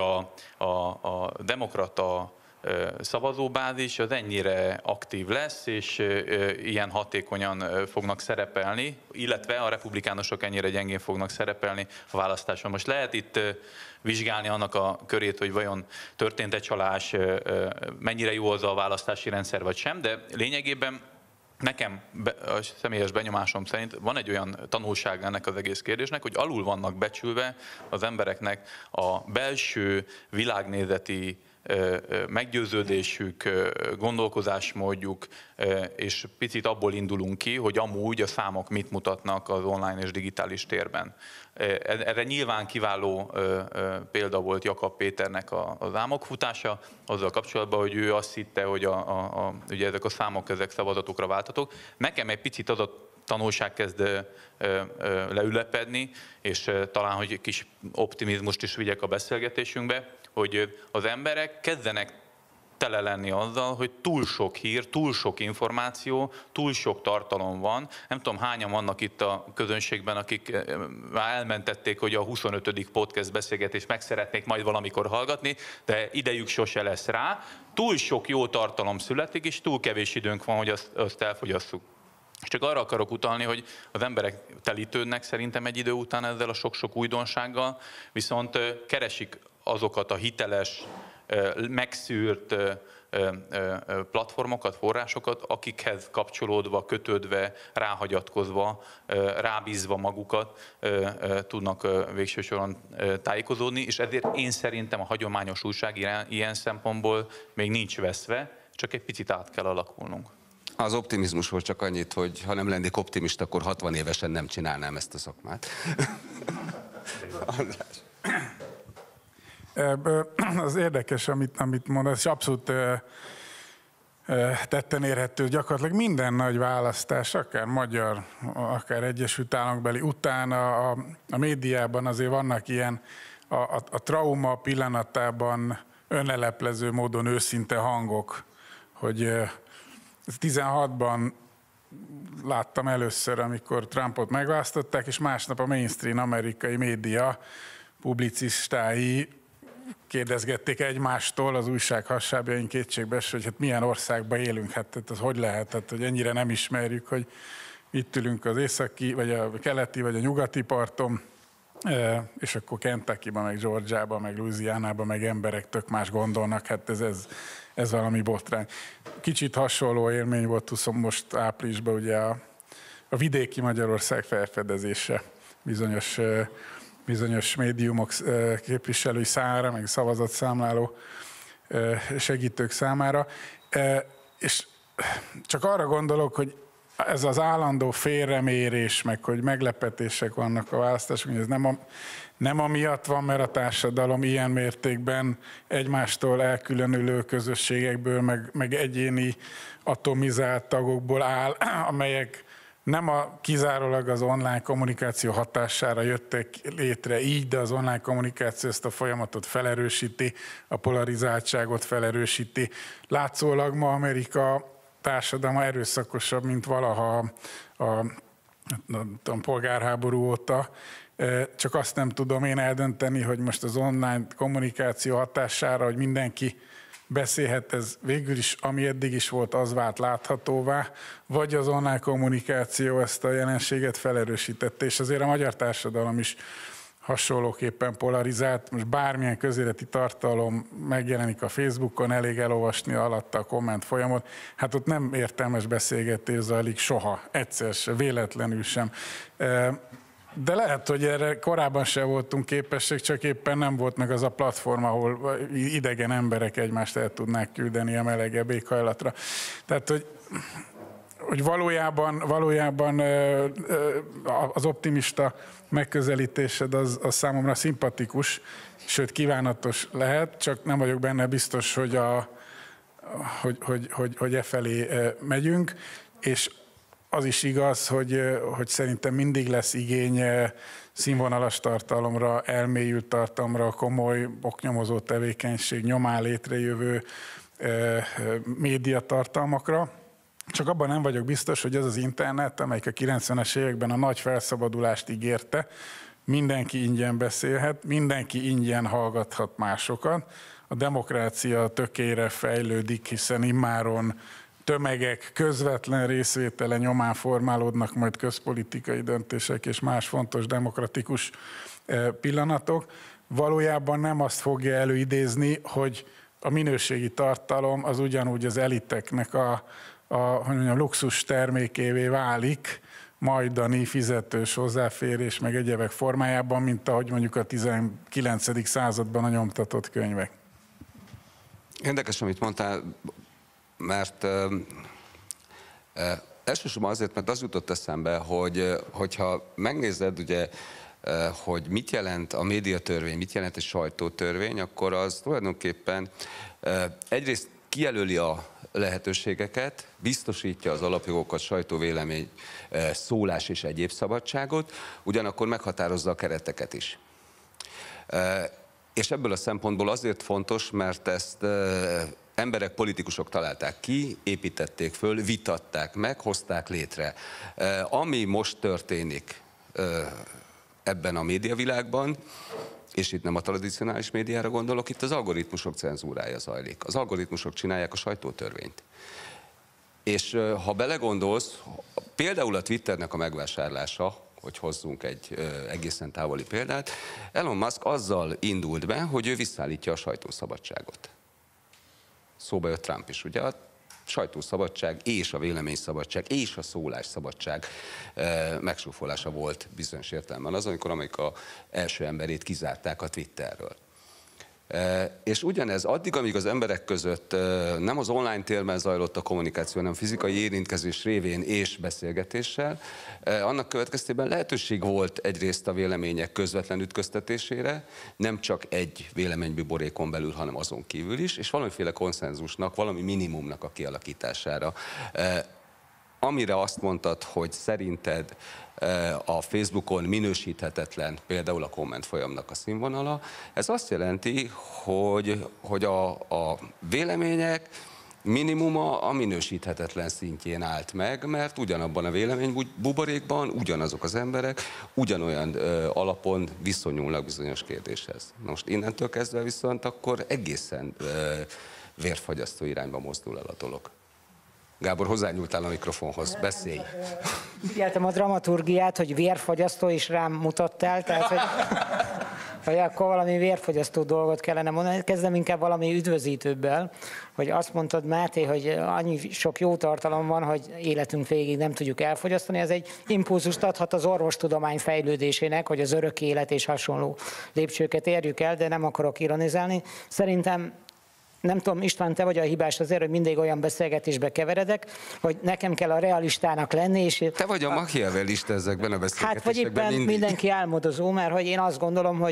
Speaker 4: a demokrata szavazóbázis az ennyire aktív lesz, és ilyen hatékonyan fognak szerepelni, illetve a republikánusok ennyire gyengén fognak szerepelni a választáson. Most lehet itt vizsgálni annak a körét, hogy vajon történt-e csalás, mennyire jó az a választási rendszer vagy sem, de lényegében nekem a személyes benyomásom szerint van egy olyan tanulság ennek az egész kérdésnek, hogy alul vannak becsülve az embereknek a belső világnézeti meggyőződésük, gondolkozásmódjuk, és picit abból indulunk ki, hogy amúgy a számok mit mutatnak az online és digitális térben. Erre nyilván kiváló példa volt Jakab Péternek az álmokfutása, azzal kapcsolatban, hogy ő azt hitte, hogy ugye ezek a számok, ezek szavazatokra váltatók. Nekem egy picit az a tanulság kezd leülepedni, és talán, hogy egy kis optimizmust is vigyek a beszélgetésünkbe, hogy az emberek kezdenek tele lenni azzal, hogy túl sok hír, túl sok információ, túl sok tartalom van. Nem tudom, hányan vannak itt a közönségben, akik már elmentették, hogy a 25. podcast beszélgetést meg szeretnék majd valamikor hallgatni, de idejük sose lesz rá. Túl sok jó tartalom születik, és túl kevés időnk van, hogy azt elfogyasszuk. És csak arra akarok utalni, hogy az emberek telítődnek szerintem egy idő után ezzel a sok-sok újdonsággal, viszont keresik azokat a hiteles, megszűrt platformokat, forrásokat, akikhez kapcsolódva, kötődve, ráhagyatkozva, rábízva magukat tudnak végső soron tájékozódni, és ezért én szerintem a hagyományos újság ilyen szempontból még nincs veszve, csak egy picit át kell alakulnunk.
Speaker 1: Az optimizmushoz csak annyit, hogy ha nem lennék optimista, akkor 60 évesen nem csinálnám ezt a szakmát.
Speaker 2: Az érdekes, amit mondasz, és abszolút tetten érhető, gyakorlatilag minden nagy választás, akár magyar, akár Egyesült Államokbeli, utána a médiában azért vannak ilyen a trauma pillanatában önleleplező módon őszinte hangok, hogy 16-ban láttam először, amikor Trumpot megválasztották, és másnap a mainstream amerikai média publicistái kérdezgették egymástól az újság hassábjain kétségbeesve, hogy hát milyen országban élünk, hát ez hogy lehet, hát, hogy ennyire nem ismerjük, hogy itt ülünk az északi, vagy a keleti, vagy a nyugati parton, és akkor Kentuckyban, meg Georgiában, meg Louisianában, meg emberek tök más gondolnak, hát ez valami botrány. Kicsit hasonló élmény volt most áprilisban ugye a vidéki Magyarország felfedezése bizonyos bizonyos médiumok képviselői számára, meg szavazatszámláló segítők számára. És csak arra gondolok, hogy ez az állandó félremérés, meg hogy meglepetések vannak a választásokon, ez nem amiatt van, mert a társadalom ilyen mértékben egymástól elkülönülő közösségekből, meg egyéni atomizált tagokból áll, amelyek nem kizárólag az online kommunikáció hatására jöttek létre így, de az online kommunikáció ezt a folyamatot felerősíti, a polarizáltságot felerősíti. Látszólag ma Amerika társadalma erőszakosabb, mint valaha a polgárháború óta. Csak azt nem tudom én eldönteni, hogy most az online kommunikáció hatására, hogy mindenki beszélhet, ez végül is, ami eddig is volt, az vált láthatóvá, vagy az online kommunikáció ezt a jelenséget felerősítette, és azért a magyar társadalom is hasonlóképpen polarizált. Most bármilyen közéleti tartalom megjelenik a Facebookon, elég elolvasni alatta a komment folyamot, hát ott nem értelmes beszélgetés zajlik soha, egyszer se, véletlenül sem. De lehet, hogy erre korábban sem voltunk képesek, csak éppen nem volt meg az a platform, ahol idegen emberek egymást el tudnák küldeni a melegebb éghajlatra. Tehát, hogy valójában az optimista megközelítésed az számomra szimpatikus, sőt kívánatos lehet, csak nem vagyok benne biztos, hogy e felé megyünk, és az is igaz, hogy szerintem mindig lesz igény színvonalas tartalomra, elmélyült tartalomra, komoly oknyomozó tevékenység nyomán létrejövő médiatartalmakra. Csak abban nem vagyok biztos, hogy az az internet, amelyik a 90-es években a nagy felszabadulást ígérte, mindenki ingyen beszélhet, mindenki ingyen hallgathat másokat. A demokrácia tökére fejlődik, hiszen immáron tömegek közvetlen részvétele nyomán formálódnak majd közpolitikai döntések és más fontos demokratikus pillanatok. Valójában nem azt fogja előidézni, hogy a minőségi tartalom az ugyanúgy az eliteknek a luxus termékévé válik, majdani fizetős hozzáférés meg egyebek formájában, mint ahogy mondjuk a 19. században a nyomtatott könyvek.
Speaker 1: Érdekes, amit mondtál, mert elsősorban azért, mert az jutott eszembe, hogyha megnézed, ugye, hogy mit jelent a médiatörvény, mit jelent egy sajtótörvény, akkor az tulajdonképpen egyrészt kijelöli a lehetőségeket, biztosítja az alapjogokat, sajtóvélemény, szólás és egyéb szabadságot, ugyanakkor meghatározza a kereteket is. És ebből a szempontból azért fontos, mert ezt emberek, politikusok találták ki, építették föl, vitatták meg, hozták létre. Ami most történik ebben a médiavilágban, és itt nem a tradicionális médiára gondolok, itt az algoritmusok cenzúrája zajlik. Az algoritmusok csinálják a sajtótörvényt. És ha belegondolsz, például a Twitternek a megvásárlása, hogy hozzunk egy egészen távoli példát, Elon Musk azzal indult be, hogy ő visszaállítja a sajtószabadságot. Szóba jött Trump is, ugye? A sajtószabadság és a véleményszabadság és a szólásszabadság megsúfolása volt bizonyos értelemben az, amikor Amerika első emberét kizárták a Twitterről. És ugyanez addig, amíg az emberek között nem az online térben zajlott a kommunikáció, hanem fizikai érintkezés révén és beszélgetéssel, annak következtében lehetőség volt egyrészt a vélemények közvetlen ütköztetésére, nem csak egy véleménybuborékon belül, hanem azon kívül is, és valamiféle konszenzusnak, valami minimumnak a kialakítására. Amire azt mondtad, hogy szerinted a Facebookon minősíthetetlen például a komment folyamnak a színvonala, ez azt jelenti, hogy a vélemények minimuma a minősíthetetlen szintjén állt meg, mert ugyanabban a véleménybuborékban ugyanazok az emberek ugyanolyan alapon viszonyulnak bizonyos kérdéshez. Most innentől kezdve viszont akkor egészen vérfagyasztó irányba mozdul el a dolog. Gábor, hozzányúltál a mikrofonhoz, beszélj.
Speaker 3: Figyeltem a dramaturgiát, hogy vérfagyasztó, és rám mutattál, tehát hogy hogy akkor valami vérfogyasztó dolgot kellene mondani. Kezdem inkább valami üdvözítőbbel, hogy azt mondtad, Máté, hogy annyi sok jó tartalom van, hogy életünk végig nem tudjuk elfogyasztani. Ez egy impulzust adhat az orvostudomány fejlődésének, hogy az örök élet és hasonló lépcsőket érjük el, de nem akarok ironizálni. Szerintem nem tudom, István, te vagy a hibás azért, hogy mindig olyan beszélgetésbe keveredek, hogy nekem kell a realistának lenni, és...
Speaker 1: Te vagy a machiavellista ezekben a beszélgetésekben.
Speaker 3: Hát, vagy éppen mindenki álmodozó, mert hogy én azt gondolom,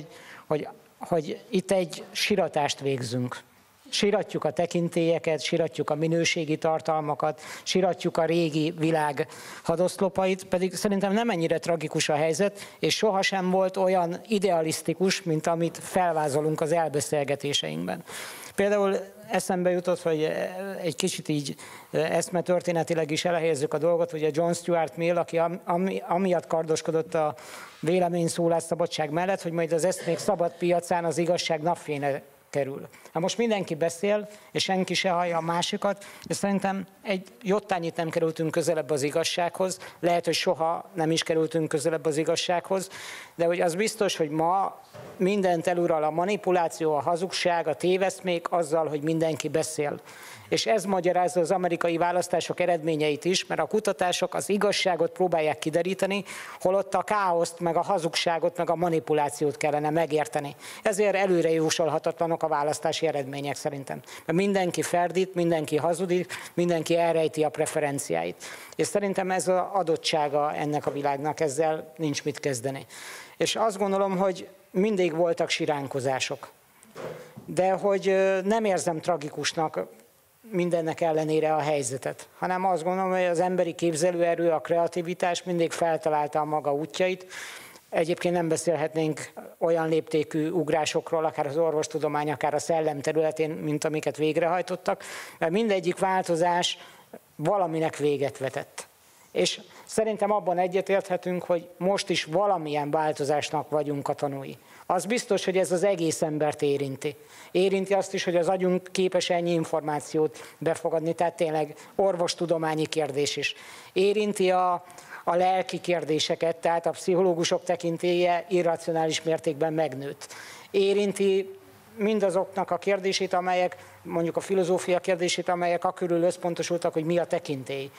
Speaker 3: hogy itt egy siratást végzünk. Siratjuk a tekintélyeket, siratjuk a minőségi tartalmakat, siratjuk a régi világ hadoszlopait, pedig szerintem nem ennyire tragikus a helyzet, és sohasem volt olyan idealisztikus, mint amit felvázolunk az elbeszélgetéseinkben. Például eszembe jutott, hogy egy kicsit így eszmetörténetileg is elhelyezzük a dolgot, hogy a John Stuart Mill, aki amiatt kardoskodott a véleményszólásszabadság mellett, hogy majd az eszmék szabad piacán az igazság napfényre kerül. Hát most mindenki beszél, és senki se hallja a másikat, és szerintem egy jottányit nem kerültünk közelebb az igazsághoz, lehet, hogy soha nem is kerültünk közelebb az igazsághoz, de hogy az biztos, hogy ma mindent elural a manipuláció, a hazugság, a téveszmék azzal, hogy mindenki beszél. És ez magyarázza az amerikai választások eredményeit is, mert a kutatások az igazságot próbálják kideríteni, holott a káoszt, meg a hazugságot, meg a manipulációt kellene megérteni. Ezért előre jósolhatatlanok a választási eredmények szerintem. Mert mindenki ferdít, mindenki hazudik, mindenki elrejti a preferenciáit. És szerintem ez az adottsága ennek a világnak, ezzel nincs mit kezdeni. És azt gondolom, hogy mindig voltak siránkozások. De hogy nem érzem tragikusnak mindennek ellenére a helyzetet, hanem azt gondolom, hogy az emberi képzelőerő, a kreativitás mindig feltalálta a maga útjait. Egyébként nem beszélhetnénk olyan léptékű ugrásokról, akár az orvostudomány, akár a szellem területén, mint amiket végrehajtottak, mert mindegyik változás valaminek véget vetett. És szerintem abban egyetérthetünk, hogy most is valamilyen változásnak vagyunk a tanúi. Az biztos, hogy ez az egész embert érinti. Érinti azt is, hogy az agyunk képes ennyi információt befogadni, tehát tényleg orvostudományi kérdés is. Érinti a lelki kérdéseket, tehát a pszichológusok tekintélye irracionális mértékben megnőtt. Érinti mindazoknak a kérdését, amelyek, mondjuk a filozófia kérdését, amelyek akörül összpontosultak, hogy mi a tekintély.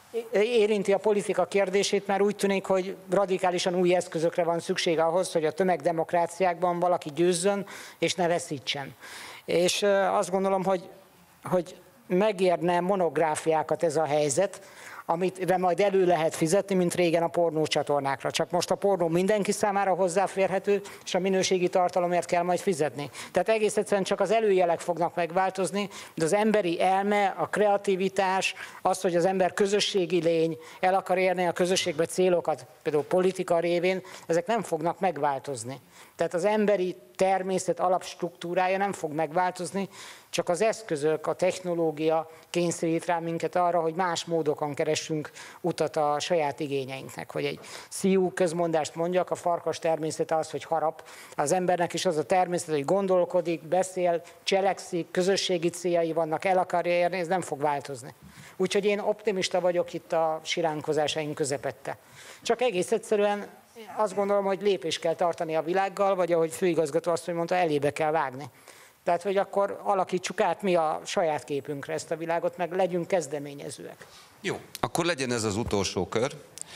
Speaker 3: Érinti a politika kérdését, mert úgy tűnik, hogy radikálisan új eszközökre van szükség ahhoz, hogy a tömegdemokráciákban valaki győzzön és ne veszítsen. És azt gondolom, hogy megérne monográfiákat ez a helyzet, amit majd elő lehet fizetni, mint régen a pornócsatornákra. Csak most a pornó mindenki számára hozzáférhető, és a minőségi tartalomért kell majd fizetni. Tehát egész egyszerűen csak az előjelek fognak megváltozni, de az emberi elme, a kreativitás, az, hogy az ember közösségi lény, el akar érni a közösségbe célokat, például politika révén, ezek nem fognak megváltozni. Tehát az emberi természet alapstruktúrája nem fog megváltozni, csak az eszközök, a technológia kényszerít rá minket arra, hogy más módokon keressünk utat a saját igényeinknek. Hogy egy szíjú közmondást mondjak, a farkas természete az, hogy harap. Az embernek is az a természet, hogy gondolkodik, beszél, cselekszik, közösségi céljai vannak, el akarja érni, ez nem fog változni. Úgyhogy én optimista vagyok itt a siránkozásaink közepette. Csak egész egyszerűen azt gondolom, hogy lépést kell tartani a világgal, vagy ahogy főigazgató azt mondta, elébe kell vágni. Tehát, hogy akkor alakítsuk át mi a saját képünkre ezt a világot, meg legyünk kezdeményezőek.
Speaker 1: Jó, akkor legyen ez az utolsó kör.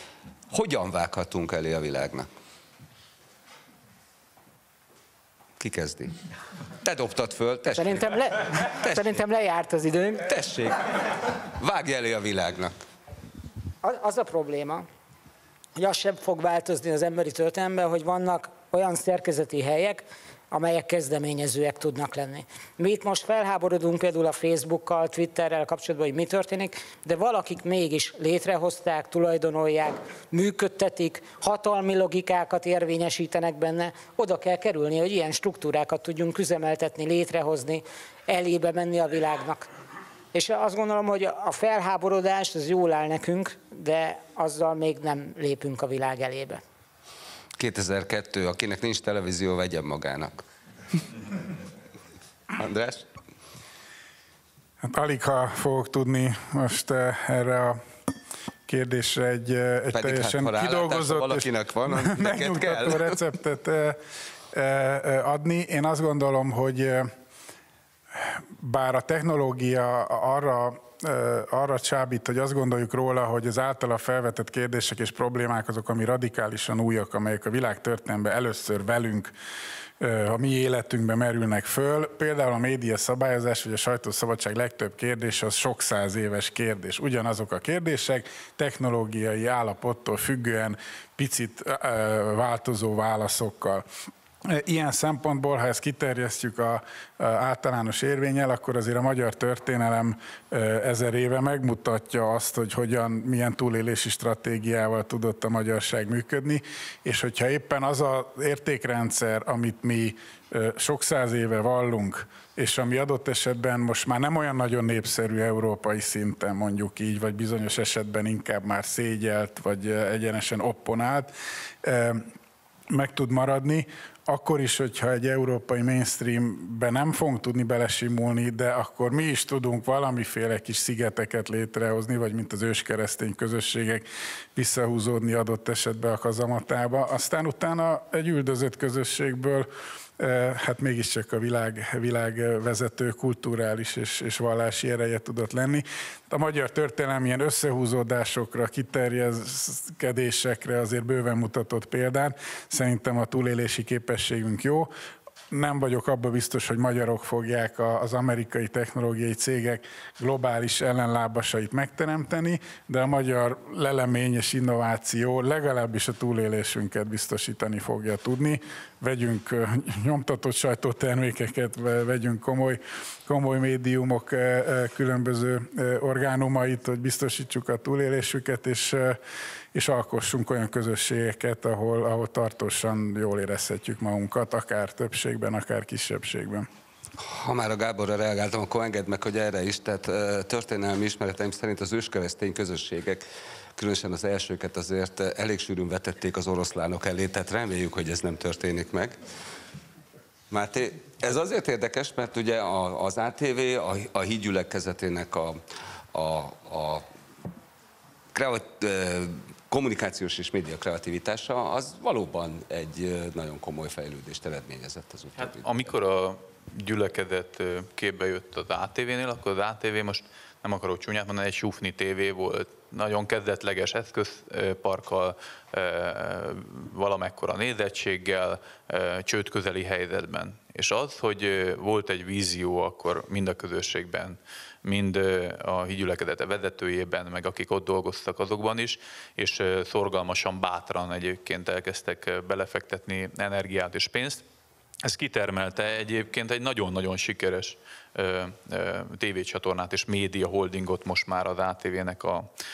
Speaker 1: Hogyan vághatunk elé a világnak? Ki kezdi? Te dobtad föl, tessék.
Speaker 3: Szerintem lejárt az időnk.
Speaker 1: Tessék, vágj elé a világnak.
Speaker 3: Az a probléma, hogy az sem fog változni az emberi történelemben, hogy vannak olyan szerkezeti helyek, amelyek kezdeményezőek tudnak lenni. Mi itt most felháborodunk például a Facebookkal, Twitterrel kapcsolatban, hogy mi történik, de valakik mégis létrehozták, tulajdonolják, működtetik, hatalmi logikákat érvényesítenek benne. Oda kell kerülni, hogy ilyen struktúrákat tudjunk üzemeltetni, létrehozni, elébe menni a világnak. És azt gondolom, hogy a felháborodás az jól áll nekünk, de azzal még nem lépünk a világ elébe.
Speaker 1: 2002, akinek nincs televízió, vegyen magának. András?
Speaker 2: Hát aligha fogok tudni most erre a kérdésre egy teljesen kidolgozott
Speaker 1: valakinek van,
Speaker 2: és megnyugtató receptet adni. Én azt gondolom, hogy bár a technológia arra csábít, hogy azt gondoljuk róla, hogy az általa felvetett kérdések és problémák azok, ami radikálisan újak, amelyek a világ történelemben először velünk, a mi életünkben merülnek föl. Például a média szabályozás vagy a sajtószabadság legtöbb kérdés az sok száz éves kérdés. Ugyanazok a kérdések, technológiai állapottól függően picit változó válaszokkal. Ilyen szempontból, ha ezt kiterjesztjük a általános érvénnyel, akkor azért a magyar történelem 1000 éve megmutatja azt, hogy milyen túlélési stratégiával tudott a magyarság működni, és hogyha éppen az az értékrendszer, amit mi sok száz éve vallunk, és ami adott esetben most már nem olyan nagyon népszerű európai szinten, mondjuk így, vagy bizonyos esetben inkább már szégyelt, vagy egyenesen opponált, meg tud maradni, akkor is, hogyha egy európai mainstreambe nem fogunk tudni belesimulni, de akkor mi is tudunk valamiféle kis szigeteket létrehozni, vagy mint az őskeresztény közösségek visszahúzódni adott esetben a kazamatába. Aztán utána egy üldözött közösségből hát mégiscsak a világ vezető kulturális és vallási ereje tudott lenni. A magyar történelem ilyen összehúzódásokra, kiterjeszkedésekre azért bőven mutatott példán. Szerintem a túlélési képességünk jó. Nem vagyok abban biztos, hogy magyarok fogják az amerikai technológiai cégek globális ellenlábasait megteremteni, de a magyar lelemény és innováció legalábbis a túlélésünket biztosítani fogja tudni. Vegyünk nyomtatott sajtótermékeket, vegyünk komoly médiumok különböző orgánumait, hogy biztosítsuk a túlélésüket, és alkossunk olyan közösségeket, ahol tartósan jól érezhetjük magunkat, akár többségben, akár kisebbségben.
Speaker 1: Ha már a Gáborra reagáltam, akkor engedd meg, hogy erre is. Tehát történelmi ismereteim szerint az őskeresztény közösségek, különösen az elsőket azért elég sűrűn vetették az oroszlánok elé, tehát reméljük, hogy ez nem történik meg. Máté, ez azért érdekes, mert ugye az ATV, a hídgyülekezetének a kommunikációs és média kreativitása, az valóban egy nagyon komoly fejlődést eredményezett az utóbbi.
Speaker 4: Hát, amikor a gyülekezet képbe jött az ATV-nél, akkor az ATV, most nem akarok csúnyát mondani, egy sufni tévé volt. Nagyon kezdetleges eszközparkkal, valamekkora nézettséggel, csődközeli helyzetben. És az, hogy volt egy vízió akkor mind a közösségben, mind a hídgyülekezete vezetőjében, meg akik ott dolgoztak azokban is, és szorgalmasan, bátran egyébként elkezdtek belefektetni energiát és pénzt. Ez kitermelte egyébként egy nagyon-nagyon sikeres tévécsatornát és média holdingot most már az ATV-nek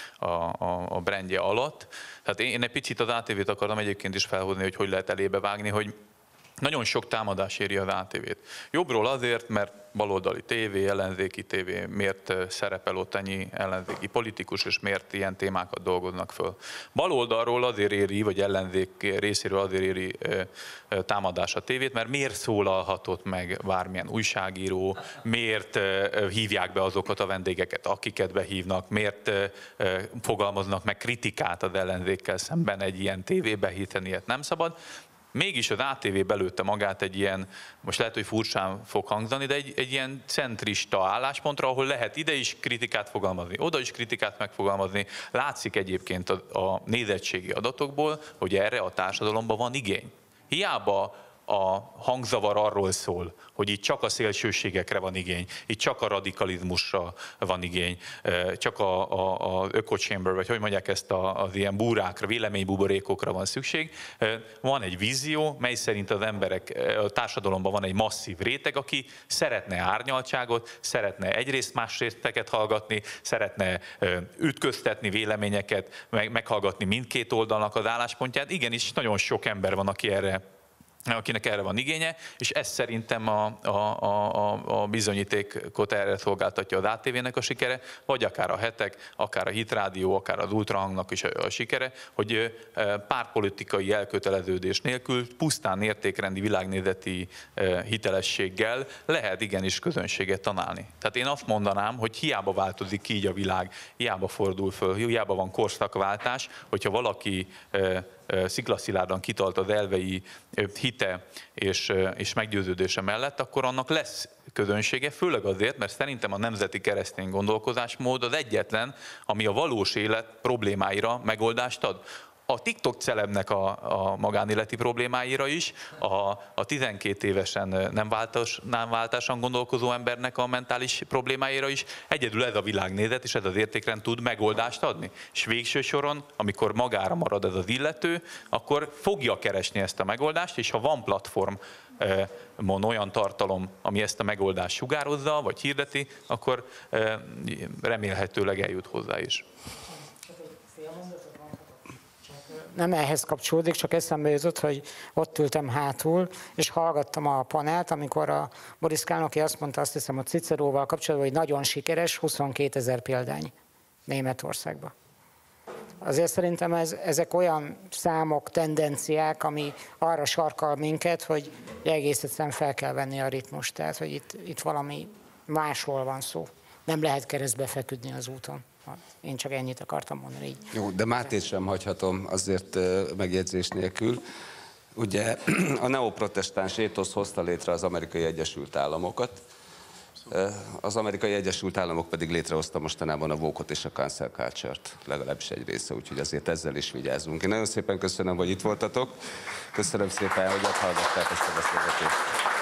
Speaker 4: a brandje alatt. Tehát én egy picit az ATV-t akartam egyébként is felhozni, hogy lehet elébe vágni, hogy nagyon sok támadás éri az ATV-t. Jobbról azért, mert baloldali tévé, ellenzéki tévé, miért szerepel ott ennyi ellenzéki politikus, és miért ilyen témákat dolgoznak föl. Baloldalról azért éri, vagy ellenzék részéről azért éri támadás a tévét, mert miért szólalhatott meg bármilyen újságíró, miért hívják be azokat a vendégeket, akiket behívnak, miért fogalmaznak meg kritikát az ellenzékkel szemben egy ilyen tévébe, hiszen ilyet nem szabad. Mégis az ATV belőtte magát egy ilyen, most lehet, hogy furcsán fog hangzani, de egy ilyen centrista álláspontra, ahol lehet ide is kritikát fogalmazni, oda is kritikát megfogalmazni. Látszik egyébként a nézettségi adatokból, hogy erre a társadalomban van igény. Hiába a hangzavar arról szól, hogy itt csak a szélsőségekre van igény, itt csak a radikalizmusra van igény, csak az öko-chamber, vagy hogy mondják ezt az ilyen búrákra, véleménybuborékokra van szükség. Van egy vízió, mely szerint az emberek, a társadalomban van egy masszív réteg, aki szeretne árnyaltságot, szeretne egyrészt másrészteket hallgatni, szeretne ütköztetni véleményeket, meghallgatni mindkét oldalnak az álláspontját. Igenis, nagyon sok ember van, akinek erre van igénye, és ez szerintem a bizonyítékot erre szolgáltatja az ATV-nek a sikere, vagy akár a Hetek, akár a Hit Rádió, akár az Ultrahangnak is a sikere, hogy pártpolitikai elköteleződés nélkül, pusztán értékrendi, világnézeti hitelességgel lehet igenis közönséget találni. Tehát én azt mondanám, hogy hiába változik így a világ, hiába fordul föl, hiába van korszakváltás, hogyha valaki sziklaszilárdan kitalt az elvei hite és meggyőződése mellett, akkor annak lesz közönsége, főleg azért, mert szerintem a nemzeti keresztény gondolkozásmód az egyetlen, ami a valós élet problémáira megoldást ad. A TikTok celebnek a magánéleti problémáira is, a 12 évesen nem váltásan gondolkozó embernek a mentális problémáira is, egyedül ez a világnézet és ez az értékrend tud megoldást adni. És végső soron, amikor magára marad ez az illető, akkor fogja keresni ezt a megoldást, és ha van platformon olyan tartalom, ami ezt a megoldást sugározza, vagy hirdeti, akkor remélhetőleg eljut hozzá is.
Speaker 3: Nem ehhez kapcsolódik, csak eszembe jutott, hogy ott ültem hátul, és hallgattam a panelt, amikor a Boris Kálnoky azt mondta, azt hiszem, a Ciceróval kapcsolatban, hogy nagyon sikeres, 22 000 példány Németországban. Azért szerintem ezek olyan számok, tendenciák, ami arra sarkal minket, hogy egész egyszerűen fel kell venni a ritmust, tehát hogy itt valami másról van szó. Nem lehet keresztbe feküdni az úton. Én csak ennyit akartam mondani így.
Speaker 1: Jó, de Mátét sem hagyhatom azért megjegyzés nélkül. Ugye a neoprotestáns étosz hozta létre az Amerikai Egyesült Államokat, az Amerikai Egyesült Államok pedig létrehozta mostanában a woke-ot és a cancel culture-t, legalábbis egy része, úgyhogy azért ezzel is vigyázzunk. Én nagyon szépen köszönöm, hogy itt voltatok, köszönöm szépen, hogy hallgatták ezt a beszélgetést.